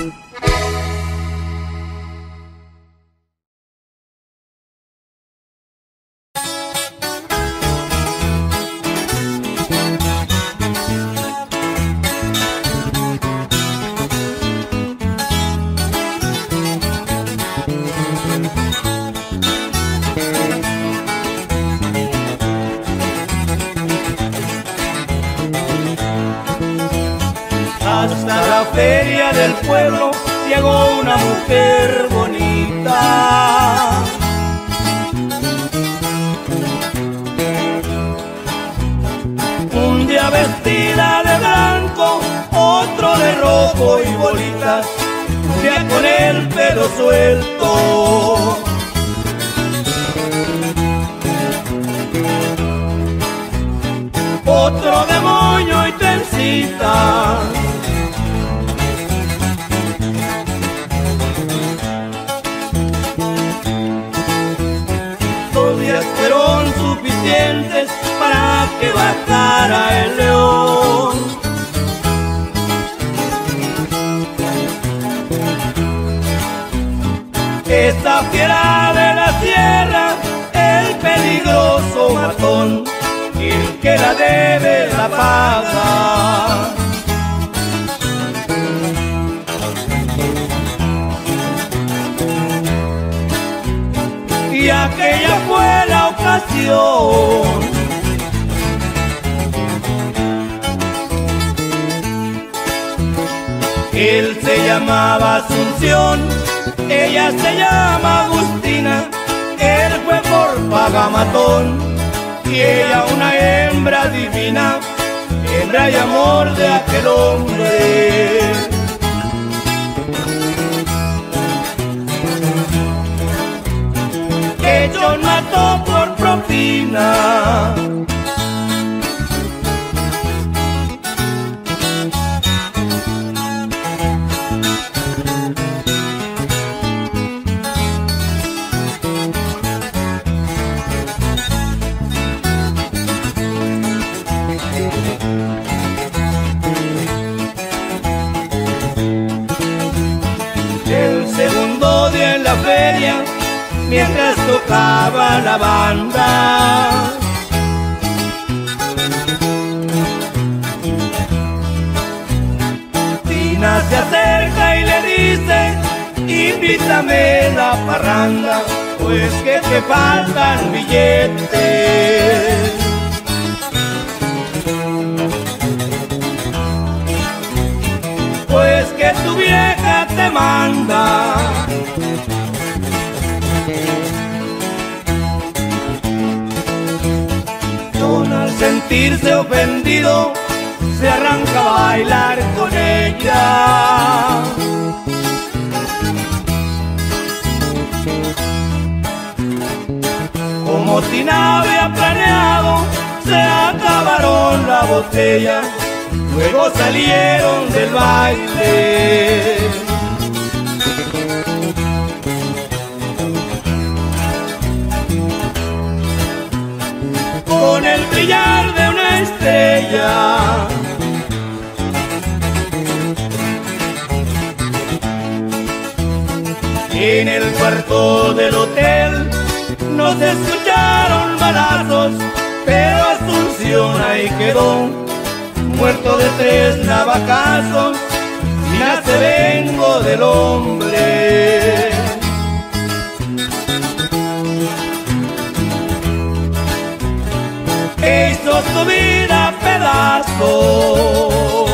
[SPEAKER 2] Hasta la feria del pueblo llegó una mujer bonita. Un día vestida de blanco, otro de rojo y bolitas, un día con el pelo suelto. Otro de moño y trencita. Dos días fueron suficientes para que bajara el león. Esta fiera de la sierra, el peligroso matón, y el que la debe la paga. Y aquella fue la ocasión. Él se llamaba Asunción, ella se llama Agustina, él fue por pagamatón y ella una hembra divina, hembra y amor de aquel hombre. Que John mató por propina. El segundo día en la feria, mientras tocaba la banda, Tina se acerca y le dice: invítame la parranda, pues que te faltan billetes. Pues que tu vieja te manda. John, al sentirse ofendido, se arranca a bailar con ella. Como Tina había planeado, se acabaron la botella, luego salieron del baile. Con el brillar de una estrella. En el cuarto del hotel no se escucharon balazos, pero Asunción ahí quedó, muerto de 3 navajazos. Y nace vengo del hombre. Que hizo su vida pedazos.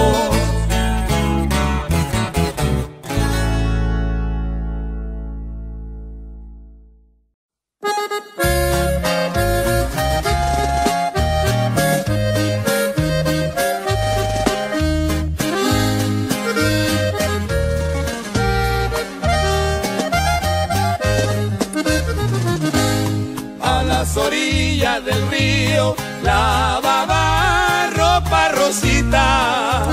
[SPEAKER 1] Orillas del río lavaba ropa Rosita,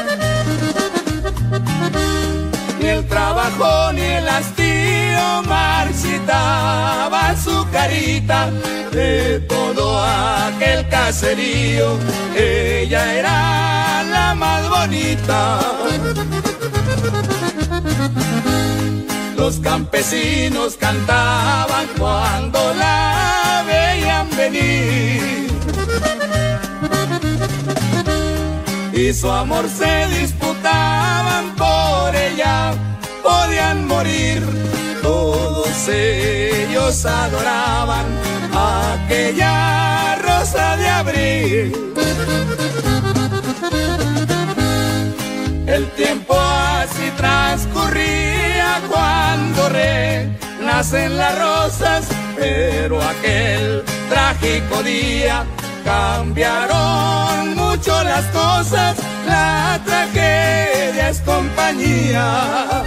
[SPEAKER 1] ni el trabajo ni el hastío marchitaba su carita. De todo aquel caserío ella era la más bonita. Los campesinos cantaban cuando la veían venir, y su amor se disputaban por ella, podían morir. Todos ellos adoraban aquella rosa de abril. El tiempo así transcurría cuando renacen las rosas, pero aquel trágico día cambiaron mucho las cosas. La tragedia es compañía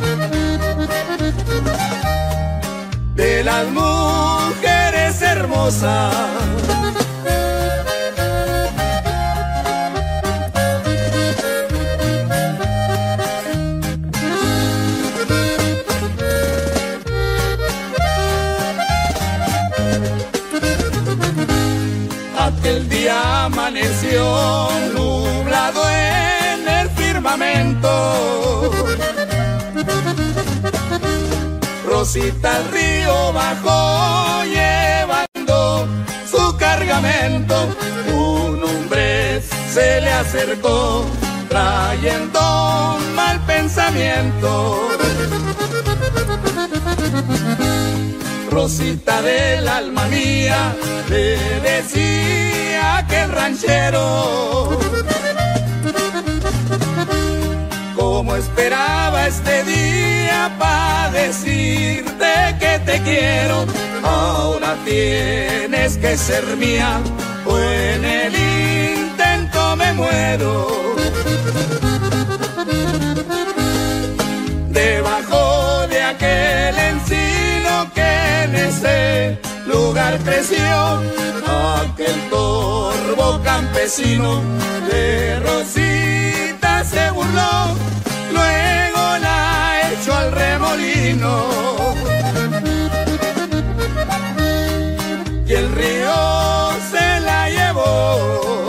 [SPEAKER 1] de las mujeres hermosas. Aquel día amaneció nublado en el firmamento. Rosita al río bajó llevando su cargamento. Un hombre se le acercó trayendo un mal pensamiento. Rosita del alma mía, le decía aquel ranchero, como esperaba este día para decirte que te quiero. Ahora tienes que ser mía, o en el intento me muero. Debajo de aquel encino que en ese lugar creció, aquel torvo campesino de Rosita se burló, luego la echó al remolino y el río se la llevó.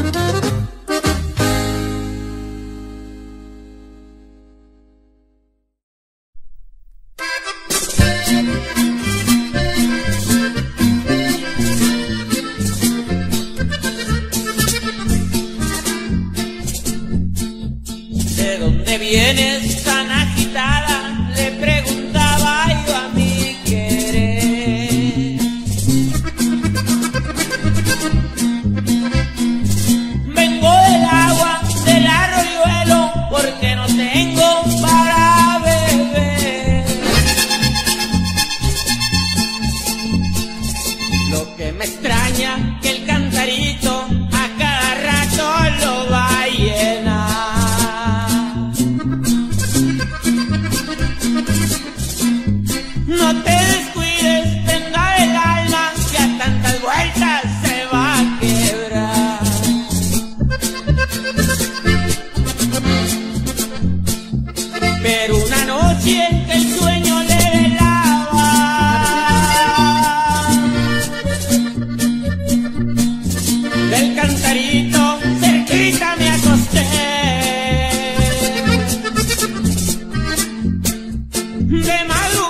[SPEAKER 2] Vienes tan agitada, le preguntaba yo a mi querer. Vengo del agua del arroyuelo porque no tengo para beber. Lo que me extraña que el cantarito a cada rato lo va a llenar. No te descuides, venga el alma, que a tantas vueltas se va a quebrar. Pero una noche que el sueño le velaba, del cantarito cerquita me acosté. De madrugada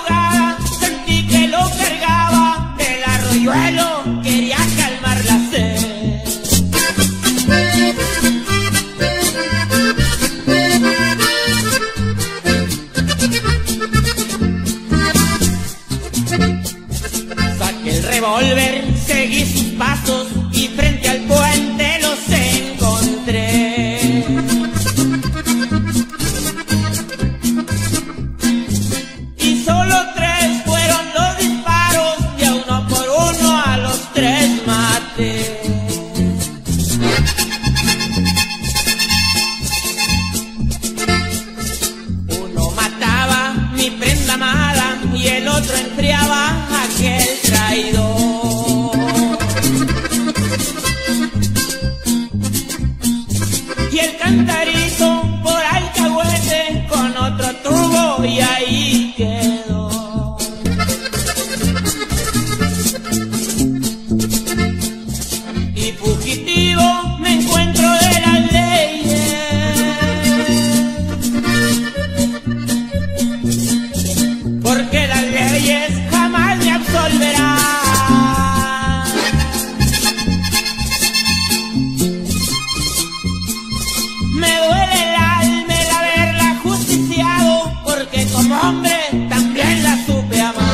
[SPEAKER 2] de volver seguí sus pasos y frente al puente los encontré. Y solo 3 fueron los disparos y a uno por uno a los 3 maté. Uno mataba mi prenda amada y el otro enfriaba a aquel traidor. Y el cantarizo por alcahuete con otro tubo y ahí quedó. Y fugitivo me encuentro de las leyes, porque las leyes jamás me absolverán. Me duele el alma el haberla justiciado, porque como hombre también la supe amar.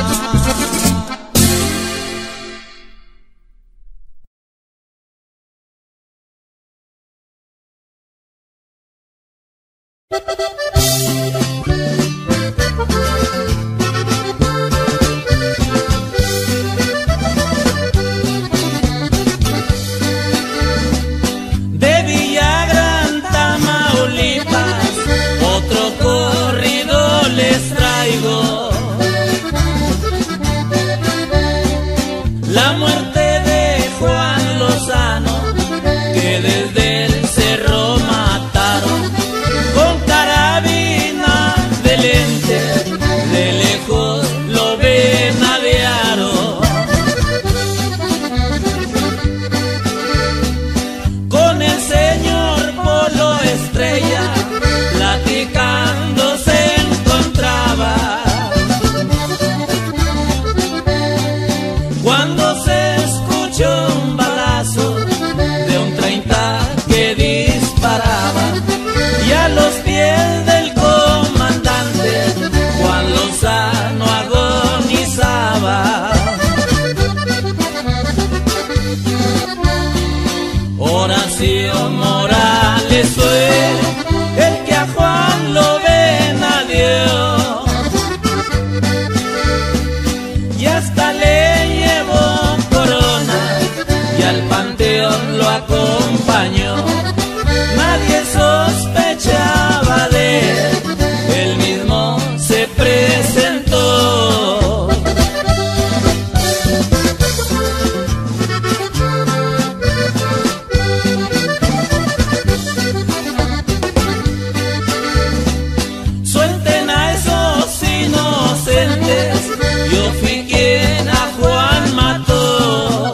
[SPEAKER 4] De Villagrán, Tamaulipas, otro corrido les traigo. La muerte de Juan Lozano, que desde el cerro mataron con carabina de lente, de lejos lo venadearon. Con el señor Polo Estrella platicando se encontraba, cuando se escuchó un balazo de un 30 que disparaba, y a los pies del comandante Juan Lozano agonizaba. Horacio Morales fue el que a Juan lo venadeó, y hasta le llevó corona y al panteón lo acompañó. Nadie sospechaba de él, él mismo se presentó. Suelten a esos inocentes, yo fui quien a Juan mató,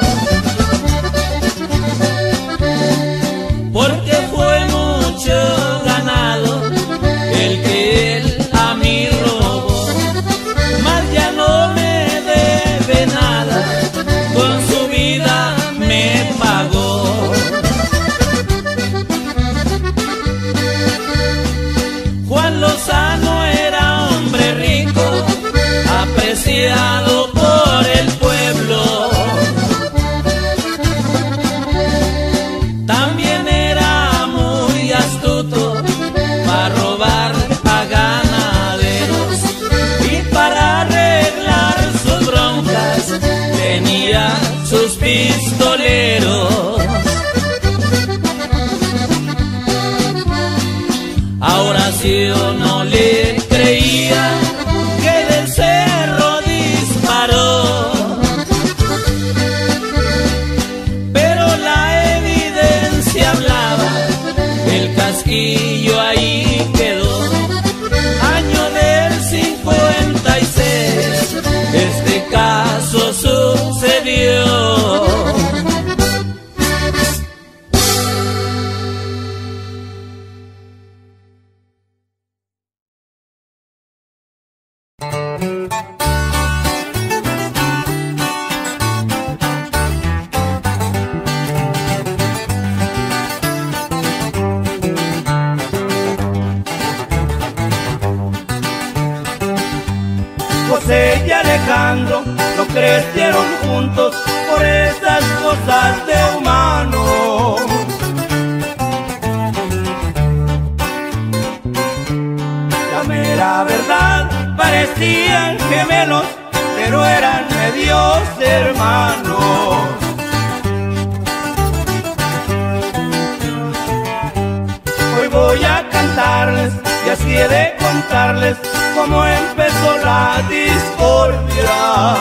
[SPEAKER 4] porque fue mucho ganado el que él a mí robó. Mas ya no me debe nada, con su vida me pagó. Juan Lozano era hombre rico, apreciado por el pueblo. También era muy astuto para robar a ganaderos, y para arreglar sus broncas tenía sus pistoleros. A Horacio no le creía que del cerro disparó, pero la evidencia hablaba, el casquillo ahí quedó. Año del 56, este caso sucedió.
[SPEAKER 2] José y Alejandro, lo
[SPEAKER 7] crecieron juntos por esas cosas de humano. La mera verdad, parecían gemelos, pero eran medios hermanos. Hoy voy a cantarles y así he de contarles cómo empezó la discordia.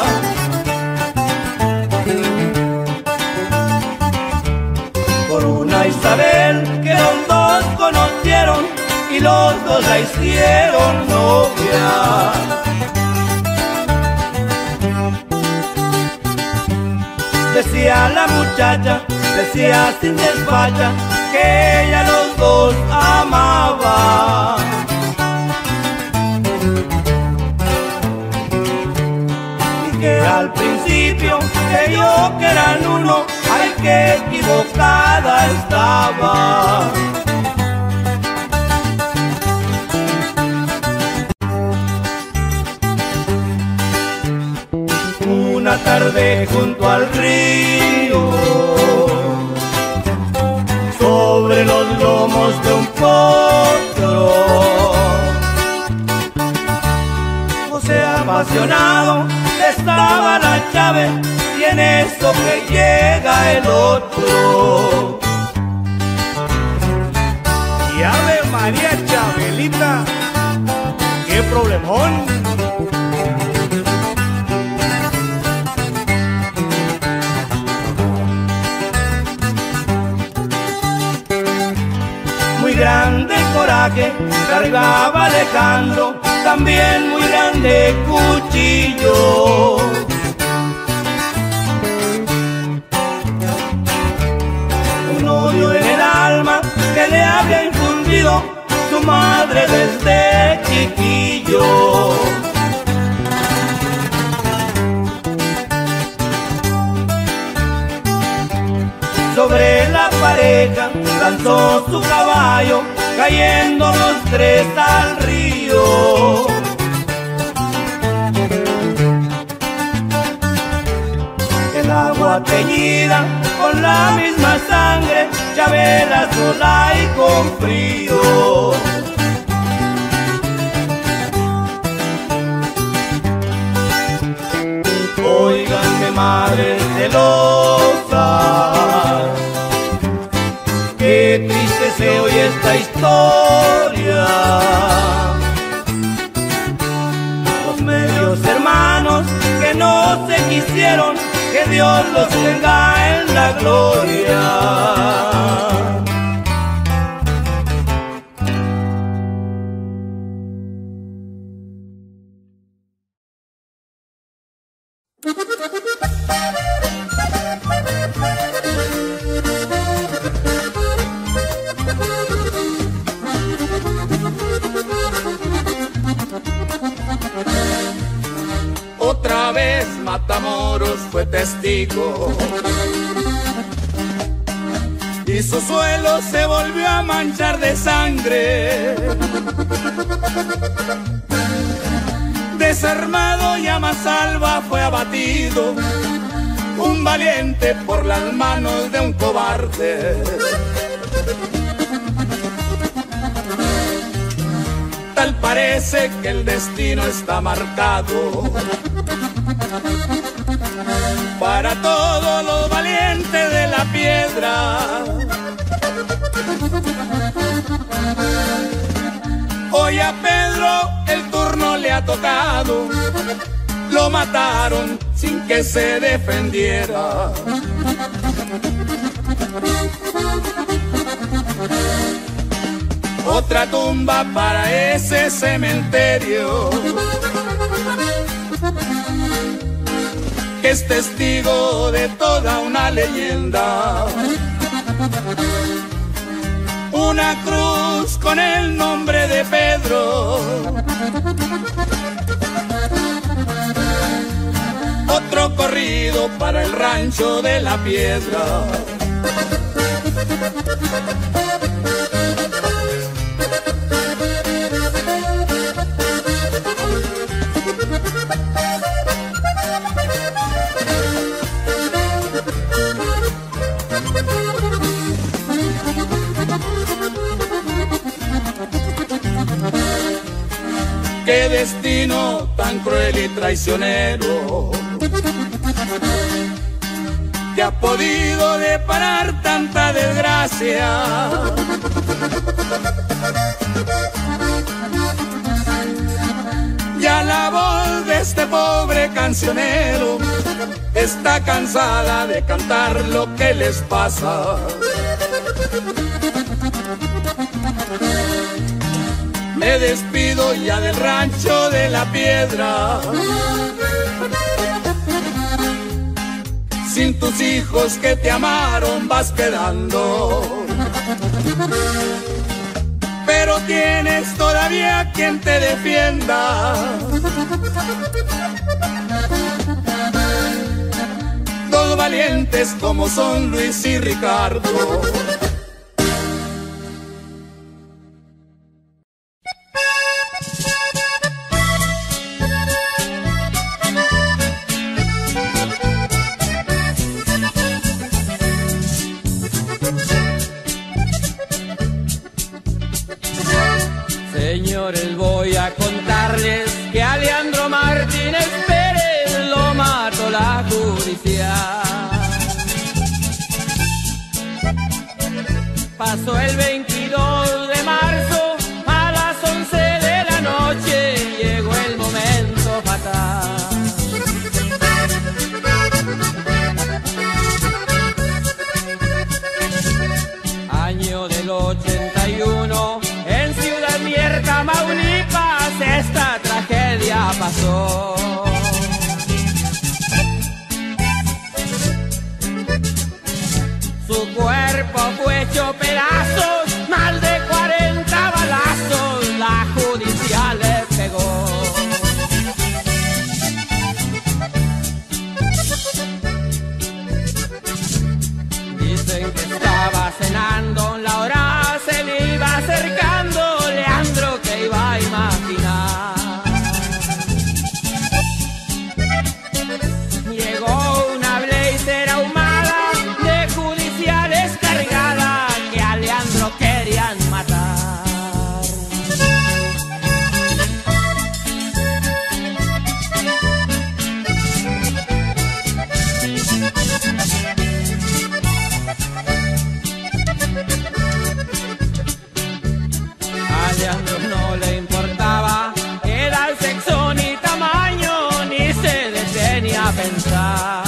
[SPEAKER 7] Por una Isabel que los dos conocieron y los dos la hicieron novia. Decía la muchacha, decía sin despacha, que ella los dos amaba. Y que al principio creyó que eran uno, ay, que equivocada estaba. Una tarde junto al río, sobre los lomos de un potro, José apasionado estaba la llave, y en eso que llega el otro.
[SPEAKER 6] Y Ave María Chabelita, qué problemón.
[SPEAKER 7] Muy grande coraje cargaba Alejandro, también muy grande cuchillo. Un odio en el alma que le había infundido su madre desde chiquillo. Sobre la pareja lanzó su caballo, cayendo los tres al río. El agua teñida con la misma sangre, Chabela sola y con frío. Óiganme, madres celosas, qué triste se oye esta historia. Los medios hermanos que no se quisieron, que Dios los tenga en la gloria.
[SPEAKER 1] Otra vez Matamoros fue testigo y su suelo se volvió a manchar de sangre. Desarmado y a mansalva fue abatido un valiente por las manos de un cobarde. Tal parece que el destino está marcado para todos los valientes de la piedra. Hoy a Pedro el turno le ha tocado, lo mataron sin que se defendiera. Otra tumba para ese cementerio que es testigo de toda una leyenda. Una cruz con el nombre de Pedro, otro corrido para el rancho de la piedra. qué destino tan cruel y traicionero te ha podido deparar tanta desgracia. Ya la voz de este pobre cancionero está cansada de cantar lo que les pasa. Me despido ya del rancho de la piedra, sin tus hijos que te amaron vas quedando. Pero tienes todavía quien te defienda. Dos valientes como son Luis y Ricardo.
[SPEAKER 2] Señores, voy a contarles que a Leandro Martínez Pérez lo mató la judicial. Pasó el 22 de marzo a las 11 de la noche, llegó el momento fatal. Año del 81, en Ciudad Mierta, Tamaulipas, esta tragedia pasó. Su cuerpo fue hecho pedazos, más de 40 balazos la judicial le pegó. Dicen que estaba cenando, la hora se le iba acercando, Leandro que iba a imaginar. Llegó una blazer ahumada de judiciales cargada que a Leandro querían matar. A Leandro no le importaba, era el sexo ni tamaño, ni se detenía a pensar.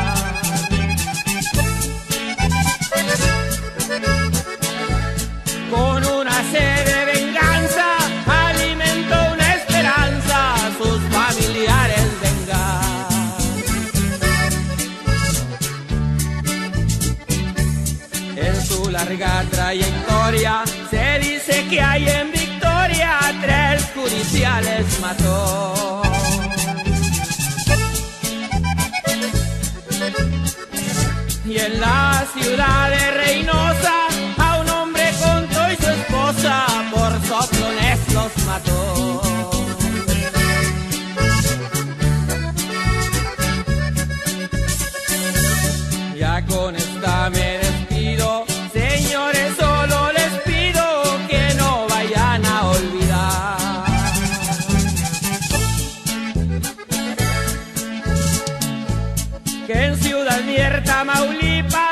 [SPEAKER 2] Con una sed de venganza alimentó una esperanza a sus familiares vengar. En su larga trayectoria se dice que hay en Victoria 3 judiciales mató. Y en la ciudad de Reynosa a un hombre con todo y su esposa por soplones los mató. Ya con esta me despido, señores, solo les pido que no vayan a olvidar que en Ciudad Mierta, Tamaulipas,